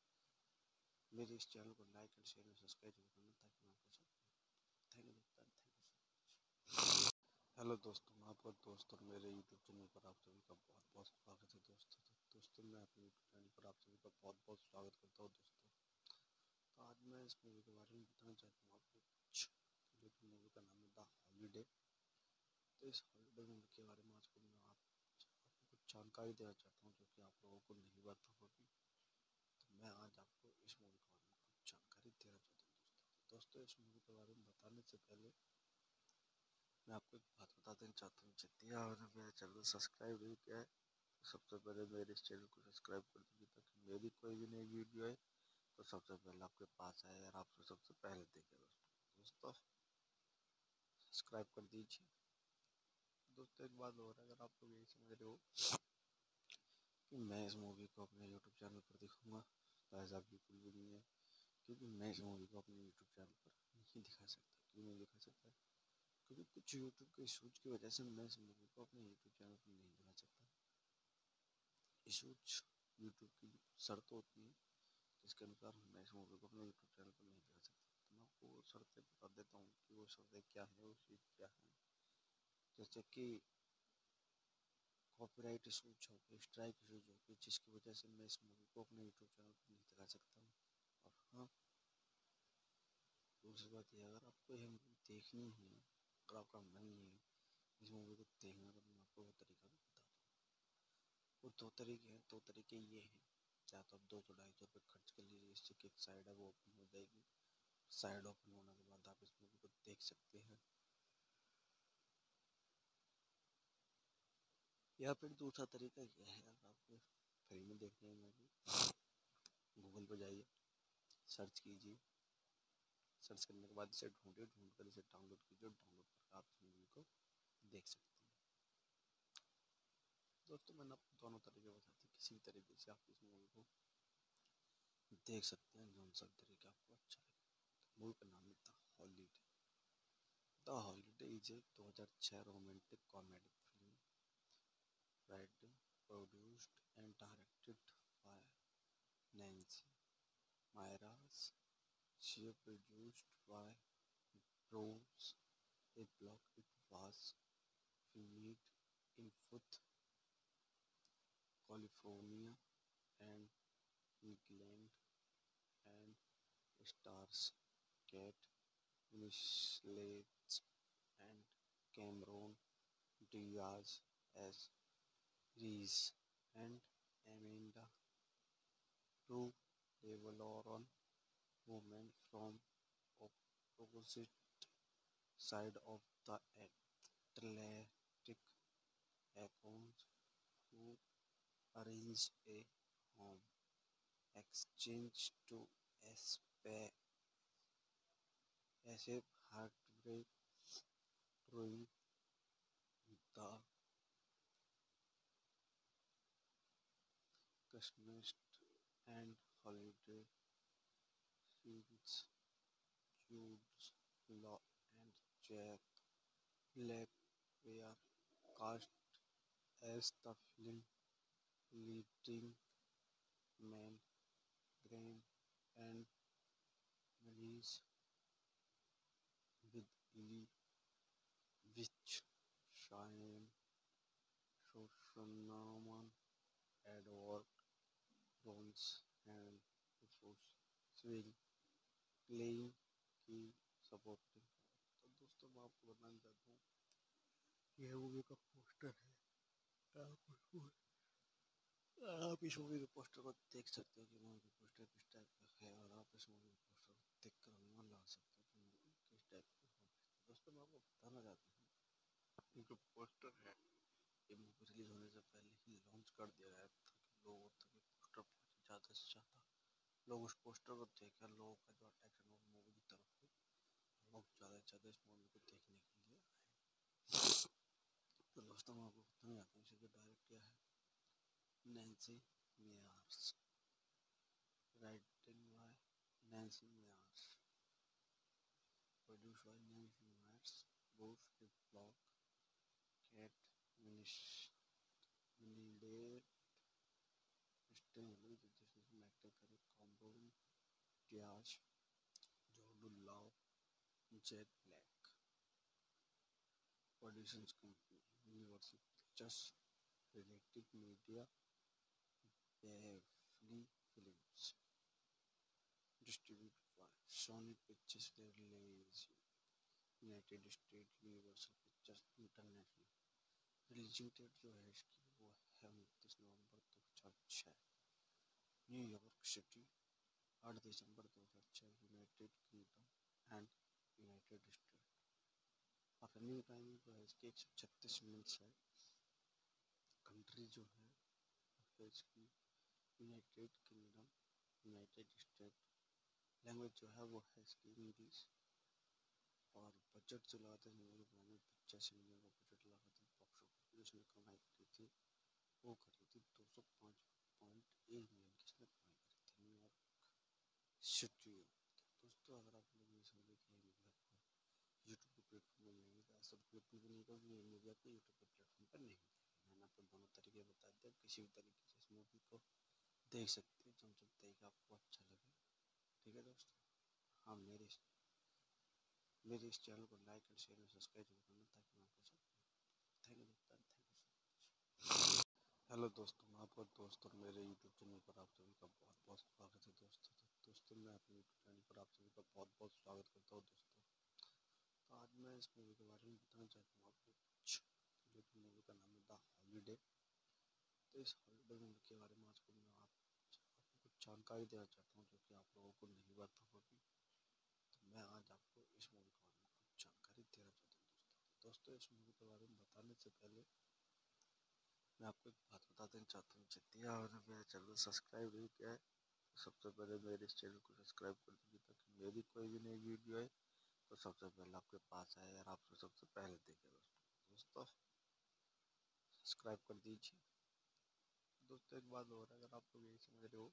मेरे इस चैनल को लाइक एंड शेयर और सब्सक्राइब जरूर करना ताकि मैं आपको सब थैंक यू दोस्तों, thank you so much. Hello दोस्तों, मैं आपका दोस्त और मेरे यूट्यूब चैनल पर आप सभी का बहुत बहुत स्वागत है दोस्तों। तो दोस्तों मैं अपने यूट्यूब चैनल पर आप सभी का बहुत बहुत स्वागत करता हूँ दोस्तों। तो आज मैं इस मूवी के बारे में बताना चाहता हूँ आपको कुछ, जो कि मूवी का नाम है द हॉलीडे। तो इस हॉलीडे मूवी के बारे में आज को मैं आप आपको कुछ जानकारी देना चाहता हूँ जो कि आप लोगों को नहीं पता होगी। तो मैं आज आपको इस मूवी के बारे में कुछ जानकारी देना चाहता हूँ दोस्तों। दोस्तों इस मूवी के बारे में बताने से पहले मैं आपको एक बात बता देना चाहता हूँ, जितनी आपने मेरे चैनल सब्सक्राइब नहीं किया है तो सबसे पहले मेरे इस चैनल को सब्सक्राइब कर दीजिए ताकि मेरी कोई भी नई वीडियो है तो सबसे पहले आपके पास आए और आप सबसे पहले देखें। दोस्तों दोस्तों सब्सक्राइब कर दीजिए। दोस्तों एक बात और है, अगर आप लोग यही समझ रहे हो कि मैं इस मूवी को अपने यूट्यूब चैनल पर दिखाऊंगा तो ऐसा बिल्कुल भी नहीं है, क्योंकि मैं इस मूवी को अपने यूट्यूब चैनल पर नहीं दिखा सकता। क्यों नहीं दिखा सकता? क्योंकि कुछ यूट्यूब के इशूज की वजह से मैं इस मूवी को अपने यूट्यूब चैनल पर नहीं दिखा सकता। इशूज यूट्यूब की शर्त होती है जिसके अनुसार मैं इस मूवी को अपने यूट्यूब चैनल पर नहीं दिखा सकता। तो मैं आपको वो शर्तें बता देता हूँ कि वो शर्तें क्या है, वो चीज़ क्या है। जैसे कि कॉपीराइट इशूज हो गए, स्ट्राइक इशूज हो गए, जिसकी वजह से मैं इस मूवी को अपने यूट्यूब चैनल पर नहीं दिखा सकता हूँ। और हाँ, दूसरी बात ये, अगर आपको ये मूवी देखनी है, अगर आपका मन नहीं है इस मूवी को देखना, तो मैं आपको वो तरीका भी बता दूँ। वो दो तरीके हैं, दो तरीके ये हैं, या तो आप दो सौ ढाई सौ रुपये खर्च कर लीजिए, इससे कि एक साइड है वो ओपन हो जाएगी। साइड ओपन होने के बाद आप इस मूवी को देख सकते हैं। या फिर दूसरा तरीका यह है, अगर आपको फ्री में देखनी है मूवी, गूगल पर जाइए, सर्च कीजिए, सर्च करने के बाद इसे ढूंढिए, ढूंढ कर इसे डाउनलोड कीजिए, डाउनलोड करके आप इस मूवी को देख सकते हैं। दोस्तों मैंने आपको दोनों तरीके बताते हैं, किसी भी तरीके से आप इस मूवी को देख सकते हैं, जो सा तरीका आपको अच्छा लगे। मूवी का नाम है The Holiday. The Holiday is a दो हज़ार छः romantic comedy film, written, produced and directed by Nancy Myers. She produced by Bruce. A blog. It was filmed in Fourth, California and England and stars Kate Winslet and Cameron Diaz as Reese and Amanda, two Lebanon women from opposite side of the Atlantic accounts who arrange a home exchange to escape heartbreak during the Christmas and holiday Vince, Jude, Law, and Jack Black were cast as the film leading men, Graham and Melissa, with Ellie Witch, Cheyenne, Shoshaman, Edward, Bones, and Rufus Sewell playing key supporting। तो दोस्तों मैं आपको बताना चाहता हूँ कि यह movie का पोस्टर है। आप उसको आप इस मूवी के पोस्टर को देख सकते हो कि मूवी का पोस्टर किस टाइप का है, और आप इस मूवी के पोस्टर को देखकर अनुमान लगा सकते हो कि मूवी किस टाइप की होगी। दोस्तों मैं आपको बताना चाहता हूँ ये जो पोस्टर है ये मूवी रिलीज होने से पहले ही लॉन्च कर दिया गया था कि लोगों तक ये पोस्टर पहुँचे, ज़्यादा से ज़्यादा लोग उस पोस्टर को देखकर लोगों का जो अट्रैक्शन हो मूवी की तरफ हो, लोग ज़्यादा से ज़्यादा इस मूवी को देखने के लिए आए। तो दोस्तों मैं आपको बताना चाहता हूँ इसे जो डायरेक्ट किया है Nancy Meyers, written by Nancy Myers, produced by Nancy Myers, Bruce Whitlock, Kate Winslet, Stanley, जिसमें एक्टिंग करे कॉम्बोन, Diaz, Jude Law, Jack Black, Productions Company, Universal Pictures, Related Media, Beverly Films, distributed by Sony Pictures Release, United State, Universal Pictures International. Releasing date जो है इसकी वो है उनतीस नवंबर दो हज़ार छः, न्यूयॉर्क सिटी, आठ दिसंबर दो हज़ार छः, United Kingdom and United State. और रनिंग टाइम जो है इसकी एक सौ छत्तीस मिनट्स है। कंट्री जो है इसकी United Kingdom, United State. Language जो है वो है इसकी इंग्लिश। और बजट जो लगाते हैं मूवी बनाने पचासी मिलियन का बजट लगा था। बॉक्स ऑफिस पर इसने कमाई करी थी वो करी थी दो सौ पाँच पॉइंट एक मिलियन की इसने कमाई करी थी न्यूयॉर्क सिटी। दोस्तों अगर आप लोग इस मूवी की मूवी आपको यूट्यूब के प्लेटफॉर्म पर नहीं मिलता सब यूट्यूब पर नहीं क्योंकि ये मूवी आपको यूट्यूब के प्लेटफॉर्म पर नहीं मिलेगी। मैंने आपको दोनों तरीके बता दिए, किसी भी तरीके से इस मूवी को देख सकते हैं जो जो तरीका आपको अच्छा लगे। ठीक है दोस्तों, हाँ मेरे मेरे इस चैनल को लाइक एंड शेयर और सब्सक्राइब जरूर करना ताकि मैं आपको सब थैंक यू दोस्तों, thank you so much. Hello दोस्तों, मैं आपका दोस्त और मेरे यूट्यूब चैनल पर आप सभी का बहुत बहुत स्वागत है दोस्तों। तो दोस्तों मैं अपने यूट्यूब चैनल पर आप सभी का बहुत बहुत स्वागत करता हूँ दोस्तों। तो आज मैं इस मूवी के बारे में बताना चाहता हूँ आपको कुछ, जो कि मूवी का नाम है द हॉलीडे। तो इस हॉलीडे मूवी के बारे में आज को मैं आप आपको कुछ जानकारी देना चाहता हूँ जो कि आप लोगों को नहीं पता होगी। तो मैं आज आपको इस मूवी के बारे में कुछ जानकारी देना चाहता हूँ दोस्तों। दोस्तों इस मूवी के बारे में बताने से पहले मैं आपको एक बात बता देना चाहता हूँ, जितनी आपने मेरे चैनल को सब्सक्राइब नहीं किया है तो सबसे पहले मेरे इस चैनल को सब्सक्राइब कर दीजिए ताकि मेरी कोई भी नई वीडियो है तो सबसे पहले आपके पास आए और आपको सबसे पहले देखे। दोस्तों दोस्तों सब्सक्राइब कर दीजिए। दोस्तों एक बात और है, अगर आप लोग यही समझ रहे हो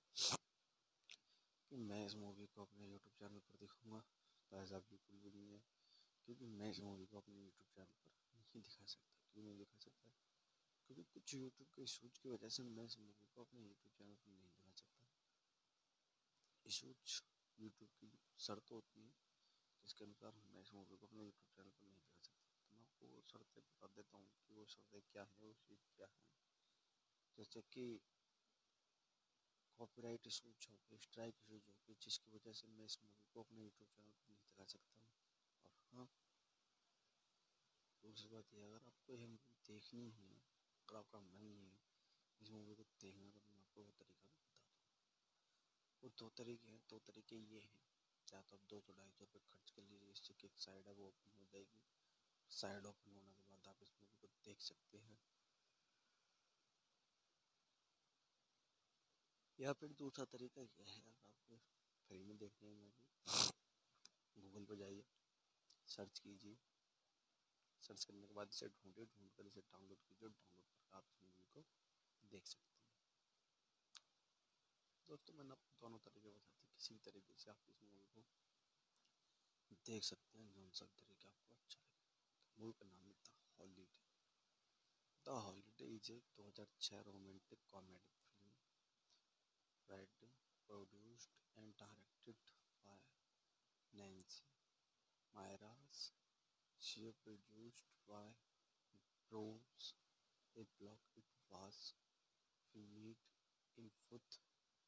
कि मैं इस मूवी को अपने यूट्यूब चैनल पर दिखाऊंगा तो ऐसा बिल्कुल भी नहीं है, क्योंकि मैं इस मूवी को अपने यूट्यूब चैनल पर नहीं दिखा सकता। क्यों नहीं दिखा सकता? क्योंकि कुछ यूट्यूब के इशूज की वजह से मैं इस मूवी को अपने यूट्यूब चैनल पर नहीं दिखा सकता। इशूज यूट्यूब की शर्त होती है जिसके अनुसार मैं इस मूवी को अपने यूट्यूब चैनल पर नहीं दिखा सकता। तो मैं आपको वो शर्तें बता देता हूँ कि वो शर्तें क्या है, वो चीज़ क्या है। जैसे कि कॉपीराइट इशूज हो गए, स्ट्राइक इशूज हो गए, जिसकी वजह से मैं इस मूवी को अपने यूट्यूब चैनल पर नहीं दिखा सकता हूँ। और हाँ दूसरी बात यह, अगर आपको यह मूवी देखनी है, अगर आपका मन नहीं है इस मूवी को देखना, तो मैं आपको वो तरीका भी बता दूँ। वो दो तरीके हैं, दो तरीके ये हैं, चाहे तो आप दो सौ ढाई सौ रुपये खर्च कर लीजिए, इससे कि एक साइड है वो ओपन हो जाएगी। साइड ओपन होने के बाद आप इस मूवी को देख सकते हैं। या फिर दूसरा तरीका यह है, अगर आपको फ्री में देखनी है मूवी, गूगल पर जाइए, सर्च कीजिए, सर्च करने के बाद इसे ढूंढिए, ढूंढ कर इसे डाउनलोड कीजिए, डाउनलोड करके आप इस मूवी को देख सकते हैं। दोस्तों मैंने आपको दोनों तरीके बताए थे, किसी भी तरीके से आप इस मूवी को देख सकते हैं, जौन सा तरीका आपको अच्छा लगे। मूवी का नाम है The Holiday. The Holiday is a दो हज़ार छह romantic comedy film written, produced and directed by Nancy Myers. She produced by Rose a blog. It was filmed in Fourth,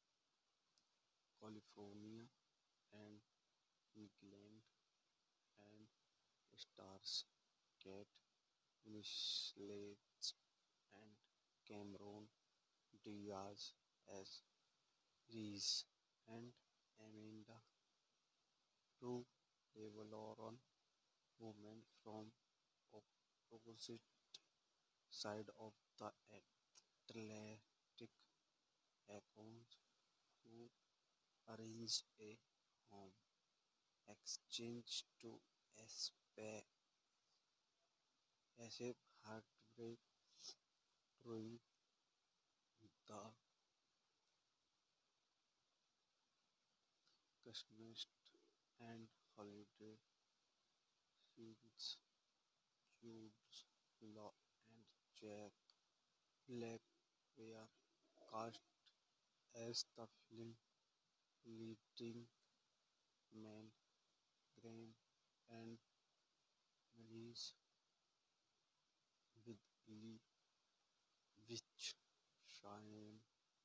California and England and stars Kate Winslet and Cameron Diaz as Reese and Amanda, two Levalloran women from opposite side of the Atlantic accounts who arrange a home exchange to escape as a heartbreak during the Christmas and holiday seasons. Jude Law and Jack Black were cast as the film leading men, Graham and Maurice, with Ellie Witch, Cheyenne,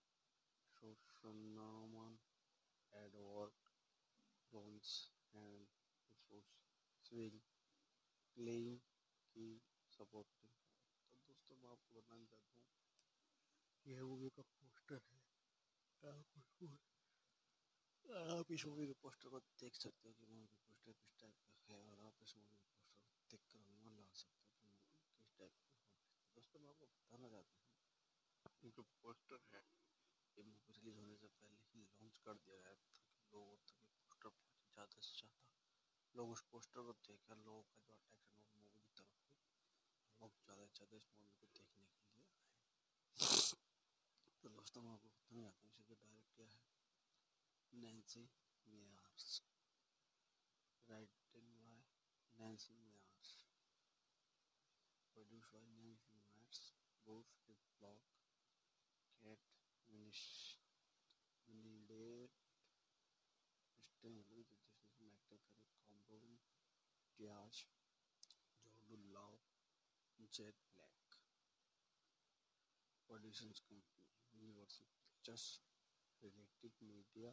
Sosnaman, Edward Jones and Swing playing key supporting। तो दोस्तों मैं आपको बताना चाहता हूँ कि यह movie का पोस्टर है। आप उसको आप इस मूवी के पोस्टर को देख सकते हो कि मूवी का पोस्टर किस टाइप का है, और आप इस मूवी के पोस्टर को देखकर अनुमान लगा सकते हो कि मूवी किस टाइप की होगी। दोस्तों मैं आपको बताना चाहता हूँ कि जो पोस्टर है ये मूवी रिलीज होने से पहले ही लॉन्च कर दिया गया था कि लोगों तक ये पोस्टर पहुँचे, ज़्यादा से ज़्यादा लोग उस पोस्टर को देखकर लोगों का जो अट्रैक्शन हो मूवी की तरफ हो, लोग ज़्यादा से ज़्यादा इस मूवी को देखने के लिए आए। तो दोस्तों मैं आपको बताना चाहता हूँ इसे जो डायरेक्ट किया है Nancy Meyers, written by Nancy Myers, produced by Nancy Myers, Bruce Block, Kate Winslet, Stanley, जिसमें एक्टर करे कॉम्बोन Diaz, Jordan Law, Jet Black. Producers company Universal Pictures, related media,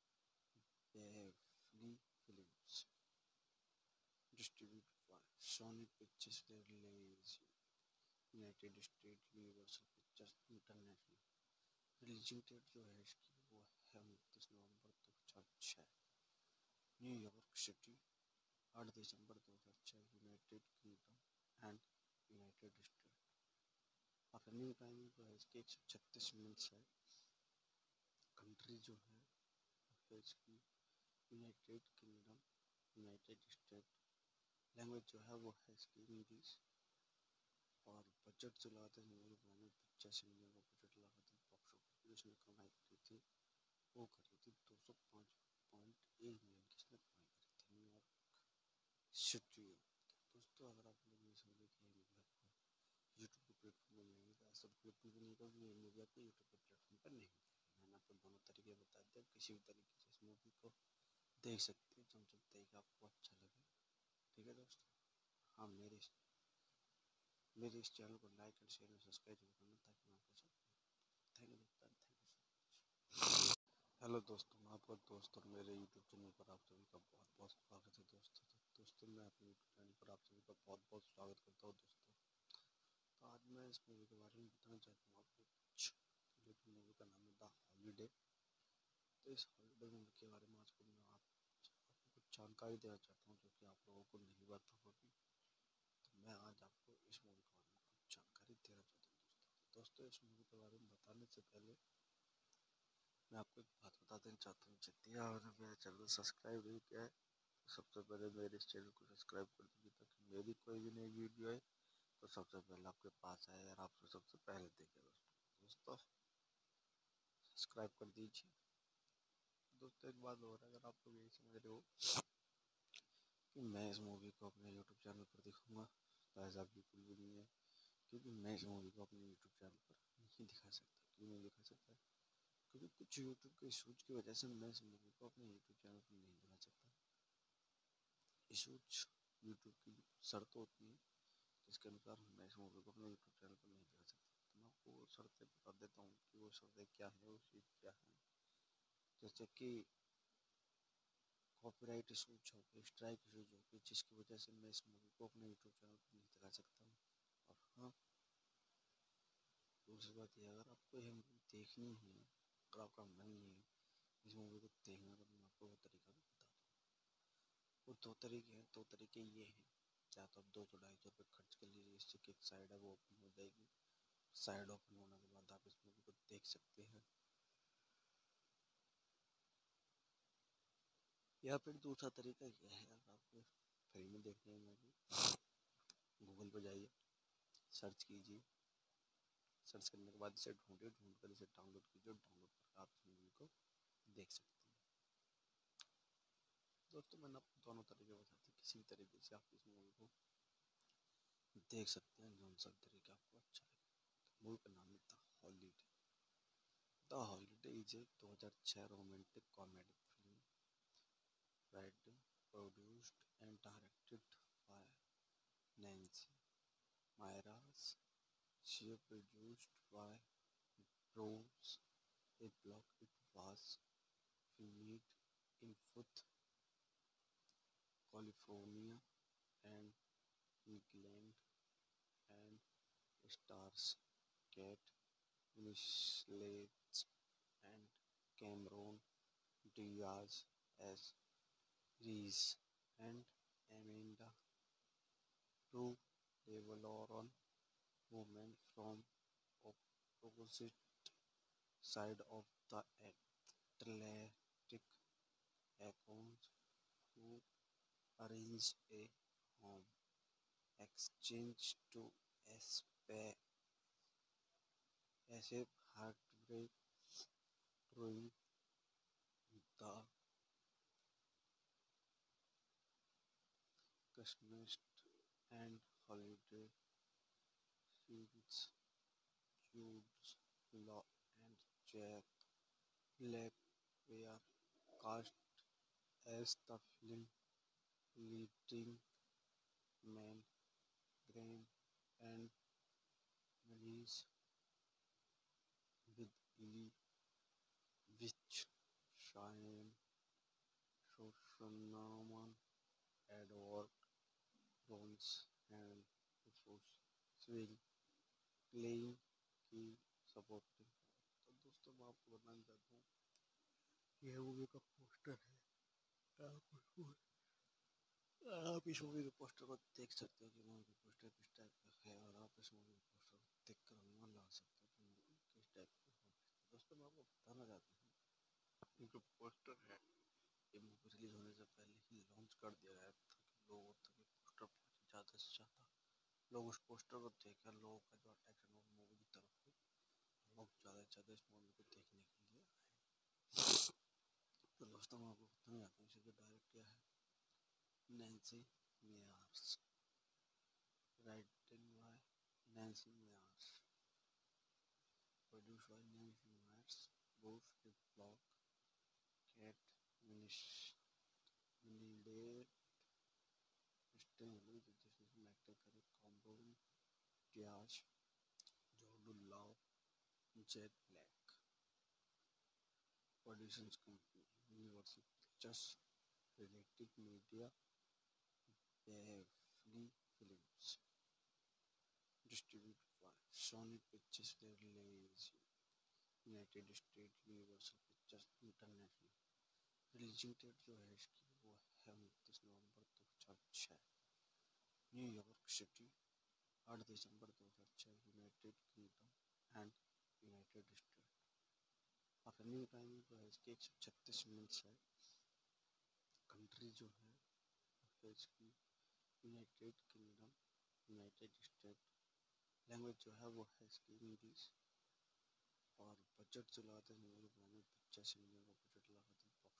बेवली films, distributed by Sony Pictures, release United State, Universal Pictures International. Releasing date जो है इसकी वो है उनतीस नवंबर दो हज़ार छह, न्यूयॉर्क सिटी, आठ दिसंबर दो हज़ार छह, United Kingdom and United State. और रनिंग टाइम जो है इसकी एक सौ छत्तीस मिनट्स है। कंट्री जो है है इसकी United Kingdom, United State. Language जो है वो है इसकी इंग्लिश। और बजट जो लगाते हैं मूवी बनाने में पचासी मिलियन का बजट लगा था। बॉक्स ऑफिस इसने कमाई करी थी वो करी थी दो सौ पाँच पॉइंट एक मिलियन की इसने कमाई करी थी न्यूयॉर्क सिटी। दोस्तों अगर आप लोग इस मूवी की मूवी आपको यूट्यूब के प्लेटफॉर्म पर मिलेंगी तो ऐसा बिल्कुल भी नहीं होगा कि ये मूवी आपको यूट्यूब के प्लेटफॉर्म पर नहीं मिलेगी। मैंने आपको दोनों तरीके बता दिए, किसी भी तरीके से इस मूवी को देख सकते हैं, जब जब तरीका आपको अच्छा लगे। ठीक है दोस्तों, हाँ मेरे मेरे इस चैनल को लाइक एंड शेयर और सब्सक्राइब जरूर करना ताकि मैं आपके साथ। थैंक यू दोस्तों, thank you so much. Hello दोस्तों, मैं आपका दोस्त और मेरे यूट्यूब चैनल पर आप सभी का बहुत बहुत स्वागत है दोस्तों। तो दोस्तों मैं अपने यूट्यूब चैनल पर आप सभी का बहुत बहुत स्वागत करता हूँ दोस्तों। तो आज मैं इस मूवी के बारे में बताना चाहता हूँ आपको कुछ, जो कि मूवी का नाम है द हॉलीडे। तो इस हॉलीडे मूवी के बारे में आज को मैं आप आपको कुछ जानकारी देना चाहता हूँ जो कि आप लोगों को नहीं पता होगी। तो मैं आज आपको इस मूवी के बारे में कुछ जानकारी देना चाहता हूँ दोस्तों। दोस्तों इस मूवी के बारे में बताने से पहले मैं आपको एक बात बता देना चाहता हूँ, यदि आपने मेरा चैनल सब्सक्राइब नहीं किया है तो सबसे पहले मेरे इस चैनल को सब्सक्राइब कर दीजिए ताकि मेरी कोई भी नई वीडियो आए तो सबसे पहले आपके पास आए और आपको सबसे पहले देखे। दोस्तों दोस्तों सब्सक्राइब कर दीजिए दोस्तों एक बात और है, अगर आप लोग यही समझ रहे हो कि मैं इस मूवी को अपने यूट्यूब चैनल पर दिखाऊंगा, तो ऐसा बिल्कुल भी नहीं है। क्योंकि मैं इस मूवी को अपने यूट्यूब चैनल पर नहीं दिखा सकता। क्यों नहीं दिखा सकता? क्योंकि कुछ यूट्यूब के इशूज की वजह से मैं इस मूवी को अपने यूट्यूब चैनल पर नहीं दिखा सकता। इशूज यूट्यूब की शर्त होती है जिसके अनुसार मैं इस मूवी को अपने यूट्यूब चैनल पर नहीं दिखा सकता। तो मैं आपको वो शर्तें बता देता हूँ कि वो शर्तें क्या है, वो चीज़ क्या है। जैसे कि कॉपीराइट इशूज हो गए, स्ट्राइक इशूज हो गए, जिसकी वजह से मैं इस मूवी को अपने यूट्यूब चैनल पर नहीं दिखा सकता हूँ। और हाँ, दूसरी बात यह, अगर आपको यह मूवी देखनी है, अगर आपका मन है इस मूवी को देखना, तो मैं आपको वो तरीका भी बता दूँ। वो दो तरीके हैं, दो तरीके ये हैं। या तो आप दो सौ ढाई सौ रुपये खर्च कर लीजिए, इससे कि एक साइड है वो ओपन हो जाएगी। साइड ओपन होने के बाद आप इस मूवी को देख सकते हैं। या फिर दूसरा तरीका यह है, अगर आपको फ्री में देखनी है मूवी, गूगल पर जाइए, सर्च कीजिए, सर्च करने के बाद इसे ढूंढिए, ढूंढ कर इसे डाउनलोड कीजिए, डाउनलोड करके आप इस मूवी को देख सकते हैं। दोस्तों मैंने आपको दोनों तरीके बताते हैं, किसी भी तरीके से आप इस मूवी को देख सकते हैं, जो सा तरीका आपको अच्छा लगे। मूवी का नाम है The Holiday. The Holiday is a दो हज़ार छह romantic comedy film written, produced and directed by Nancy Myers. She produced by Rose a blog. It was filmed in Fourth, California and England and stars Kate Winslet and Cameron Diaz as Reese and Amanda, two Develoron women from opposite side of the Atlantic accounts who arrange a home exchange to escape escape heartbreak during the Christmas and holiday seasons. Jude Law and Jack Black were cast as the film leading men, Graham and Melissa, with Ellie Witch, Cheyenne, Shoshanaman, Edward Jones and Rufus Sewell playing key supporting roles. तो दोस्तों मैं आपको बताना चाहता हूँ कि यह movie का पोस्टर है। आप उसको आप इस मूवी के पोस्टर को देख सकते हो कि मूवी का पोस्टर किस टाइप का है, और आप इस मूवी के पोस्टर को देख कर अनुमान लगा सकते हो कि मूवी किस टाइप की होगी। दोस्तों मैं आपको बताना चाहता हूँ, ये जो पोस्टर है ये मूवी रिलीज होने से पहले ही लॉन्च कर दिया गया था कि लोगों तक ये पोस्टर पहुँचे, ज़्यादा से ज़्यादा लोग उस पोस्टर को देखकर लोगों का जो अट्रैक्शन हो मूवी की तरफ है, लोग ज़्यादा से ज़्यादा इस मूवी को देखने के लिए आए। तो दोस्तों मैं आपको बताना चाहता हूँ, इसे जो डायरेक्ट किया है Nancy Meyers, written by Nancy Myers, produced by Nancy Myers, Bruce Block, Kate Winslet, Stanley, जिसमें एक्टर करे कॉम्बोन Diaz, Jordan Law, Jet Black. Producers company Universal Pictures, related media, बेवली films, distributed by Sony Pictures, release United State, Universal Pictures International. Releasing date जो है इसकी वो है उनतीस नवंबर दो हज़ार छः, न्यूयॉर्क सिटी, आठ दिसंबर दो हज़ार छः, United Kingdom and United State. और रनिंग टाइम जो है इसकी एक सौ छत्तीस मिनट्स है। कंट्री जो है वो है इसकी United Kingdom, United State. Language जो है वो है इसकी इंग्लिश। और बजट जो लगाते हैं मूवी बनाने में पचासी मिलियन का बजट लगाते हैं बॉक्स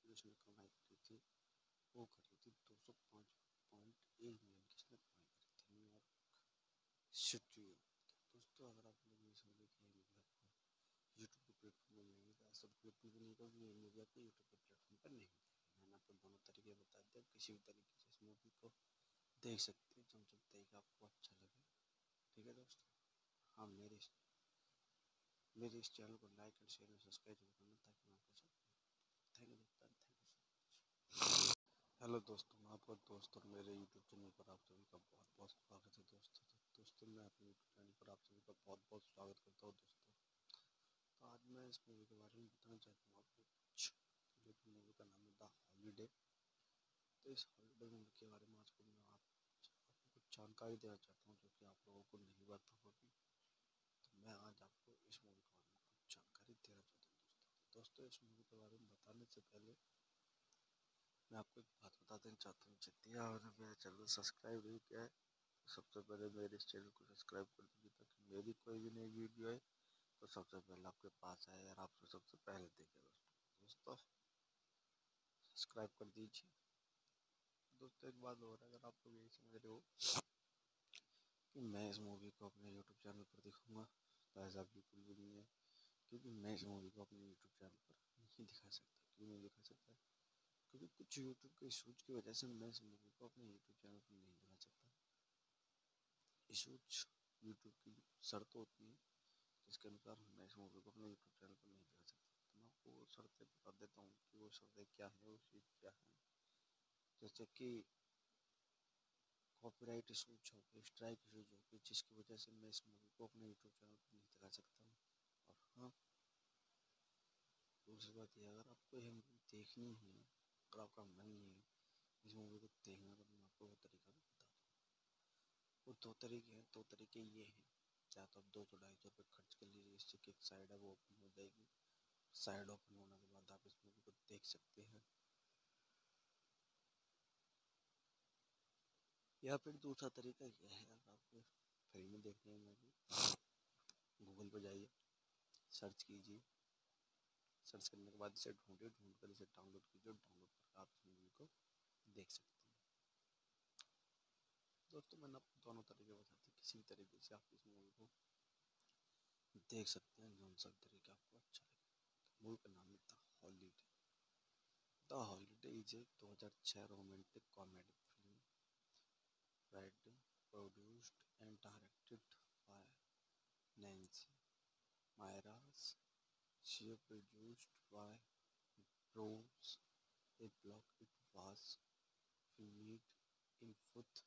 जो इसने कमाई करी थी वो करी थी दो सौ पाँच पॉइंट एक मिलियन की इसने कमाई करी थी न्यूयॉर्क सिटी। दोस्तों अगर आप लोग ये समझे कि ये मूवी आपको यूट्यूब के प्लेटफॉर्म पर मिलेंगी तो ऐसा बिल्कुल भी नहीं होगा कि ये मूवी आपको यूट्यूब के प्लेटफॉर्म पर नहीं मिलेगी। मैंने आपको दोनों तरीके बता दिए, किसी भी तरीके से इस मूवी को देख सकते हैं जब जब तरीका आपको अच्छा लगे। ठीक है दोस्तों, हाँ मेरे इस मेरे इस चैनल को लाइक और शेयर और सब्सक्राइब जरूर करना ताकि मैं आपके साथ थैंक यू दोस्तों, thank you so much. Hello दोस्तों, मैं आपका दोस्त और मेरे यूट्यूब चैनल पर आप सभी का बहुत बहुत स्वागत है दोस्तों। तो दोस्तों मैं अपने यूट्यूब चैनल पर आप सभी का बहुत बहुत स्वागत करता हूँ दोस्तों। तो आज मैं इस मूवी के बारे में बताना चाहता हूँ आपको कुछ, जो कि मूवी का नाम है द हॉलीडे। तो इस हॉलीडे मूवी के बारे में आज को मैं आप आपको कुछ जानकारी देना चाहता हूँ जो कि आप लोगों को नहीं पता होगी। तो मैं आज आपको इस मूवी के बारे में कुछ जानकारी देना चाहता हूँ दोस्तों। दोस्तों इस मूवी के बारे में बताने से पहले मैं आपको एक बात बता देना चाहता हूँ, जितनी आपने मेरे चैनल को सब्सक्राइब नहीं किया है तो सबसे पहले मेरे इस चैनल को सब्सक्राइब कर दीजिए ताकि मेरी कोई भी नई वीडियो आए तो सबसे पहले आपके पास आए और आप सबसे पहले देखें दोस्तों। दोस्तों सब्सक्राइब कर दीजिए। दोस्तों एक बात और, अगर आप लोग यही समझ रहे हो कि मैं इस मूवी को अपने यूट्यूब चैनल पर दिखाऊंगा तो ऐसा बिल्कुल भी नहीं है, क्योंकि मैं इस मूवी को अपने यूट्यूब चैनल पर नहीं दिखा सकता। क्यों नहीं दिखा सकता? क्योंकि कुछ यूट्यूब के इशूज की वजह से मैं इस मूवी को अपने यूट्यूब चैनल पर नहीं दिखा सकता। इशूज यूट्यूब की शर्त होती है जिसके अनुसार मैं इस मूवी को अपने यूट्यूब चैनल पर नहीं दिखा सकता। तो मैं आपको वो शर्तें बता देता हूँ कि वो शर्तें क्या है, वो चीज़ क्या है। जैसे कि कॉपीराइट इशूज हो गए, स्ट्राइक इशूज हो गए, जिसकी वजह से मैं इस मूवी को अपने यूट्यूब चैनल पर नहीं दिखा सकता हूँ। और हाँ, दूसरी बात ये, अगर आपको यह मूवी देखनी है, अगर आपका मन नहीं है इस मूवी को देखना, तो मैं आपको वो तरीका भी बता दूँ। वो दो तरीके हैं, दो तरीके ये हैं, चाहे तो आप दो सौ ढाई सौ रुपये खर्च कर लीजिए, इससे कि एक साइड है वो ओपन हो जाएगी। साइड ओपन होने के बाद आप इस मूवी को देख सकते हैं। या फिर दूसरा तरीका यह है, अगर आपको फ्री में देखनी है मूवी, गूगल पर जाइए, सर्च कीजिए, सर्च करने के बाद इसे ढूंढिए, ढूंढ कर इसे डाउनलोड कीजिए, डाउनलोड करके आप इस मूवी को देख सकते हैं। दोस्तों मैंने आपको दोनों तरीके बताते, किसी भी तरीके से आप इस मूवी को देख सकते हैं, जौन सा तरीका आपको अच्छा लगे। मूवी का नाम है The Holiday. The Holiday is a दो हज़ार छह romantic comedy film written, produced and directed by Nancy Myers. She produced by Bruce a blog. It was filmed in Fourth,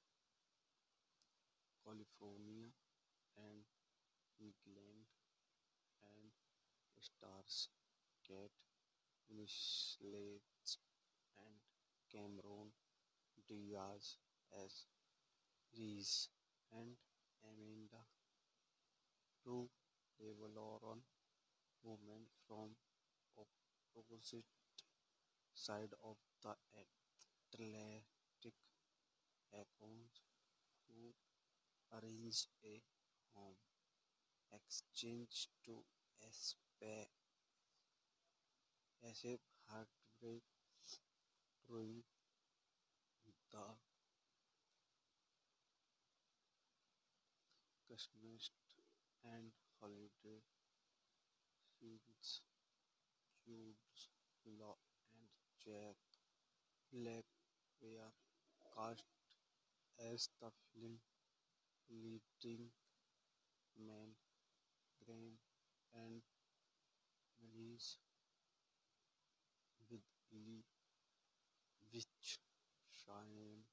California and England and stars Kate Winslet and Cameron Diaz as Reese and Amanda, two Lebanon women from opposite side of the Atlantic accounts who arrange a home exchange to escape heartbreak during the Christmas and holiday seasons. Jude Law and Jack Black were cast as the film leading men, Graham and Maurice, with Ellie Witch, Cheyenne,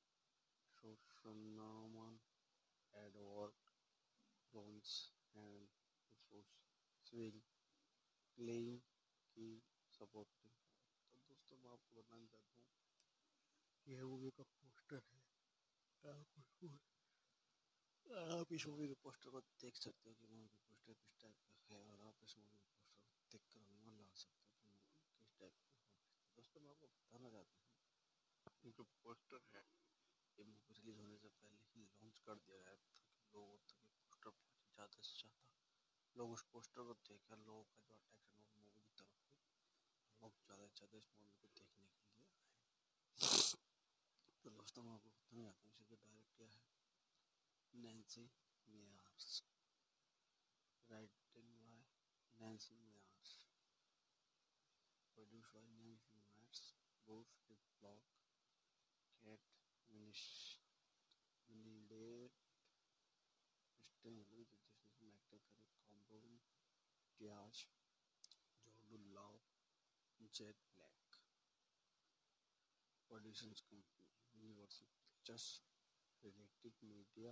Shoshaman, Edward Jones and Rufus Sewell playing key supporting। तो दोस्तों मैं आपको बताना चाहता हूँ यह movie का poster है, आप उसको आप इस मूवी के पोस्टर को देख सकते हो कि मूवी का पोस्टर किस टाइप का है, और आप इस मूवी के पोस्टर को देख कर अनुमान लगा सकते हो कि मूवी किस टाइप की होगी। दोस्तों मैं आपको बताना चाहता हूँ ये जो पोस्टर है ये मूवी रिलीज होने से पहले ही लॉन्च कर दिया गया ताकि लोगों तक ये पोस्टर पहुँचे, ज़्यादा से ज़्यादा लोग उस पोस्टर को देखें, लोगों का जो अट्रैक्शन हो मूवी की तरफ बहुत ज़्यादा ज़्यादा इस मूवी को देखने के लिए आए। तो दोस्तों मैं आपको बताना चाहता हूँ इसे जो डायरेक्ट किया है Nancy Meyers, writing by Nancy Meyers, produce by Nancy Meyers, book blog Kate मिनिश मिनिडेट स्टेन जिसमें एक्टर करे कॉम्बोन Diaz Jordan Law Jet Black. Producers company Universal Pictures, related media,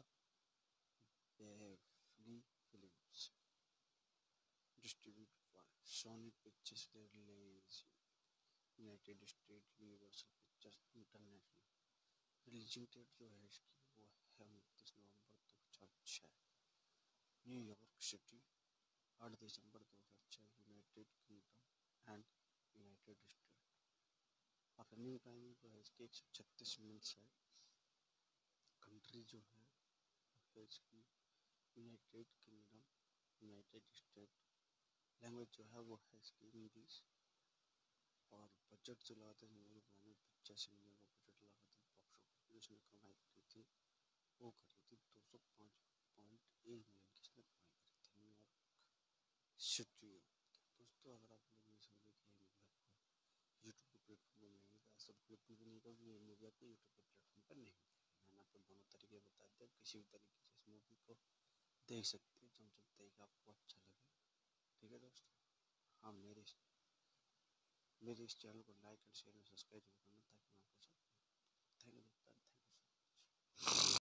बेवली films, distributed by Sony Pictures release United State, Universal Pictures International. Releasing date जो है इसकी वो है उनतीस नवंबर दो हज़ार छः, न्यूयॉर्क सिटी, आठ दिसंबर दो हज़ार छः, United Kingdom and United State. और रनिंग टाइम जो है इसकी एक सौ छत्तीस मिनट्स है। कंट्री जो है है इसकी United Kingdom, United State. Language जो है वो है इसकी इंग्लिश। और बजट जो लगाते हैं मूवी बनाने में पचास मिलियन का बजट लगाते हैं। बॉक्स ऑफिस इसने कमाई करी थी वो करी थी दो सौ पाँच पॉइंट एक मिलियन की इसने कमाई करी थी न्यूयॉर्क सिटी। दोस्तों अगर आप लोग ये समझे कि ये मूवी आपको यूट्यूब के प्लेटफॉर्म पर मिलेंगी तो ऐसा बिल्कुल भी नहीं होगा, ये मूवी आपको यूट्यूब के प्लेटफॉर्म पर नहीं मिलेगी। मैंने आपको दोनों तरीके बता दिए, किसी भी तरीके से इस मूवी को देख सकते हैं जब जब देख आपको अच्छा लगे। ठीक है दोस्तों, हाँ मेरे मेरे इस चैनल को लाइक एंड शेयर और सब्सक्राइब जरूर करना ताकि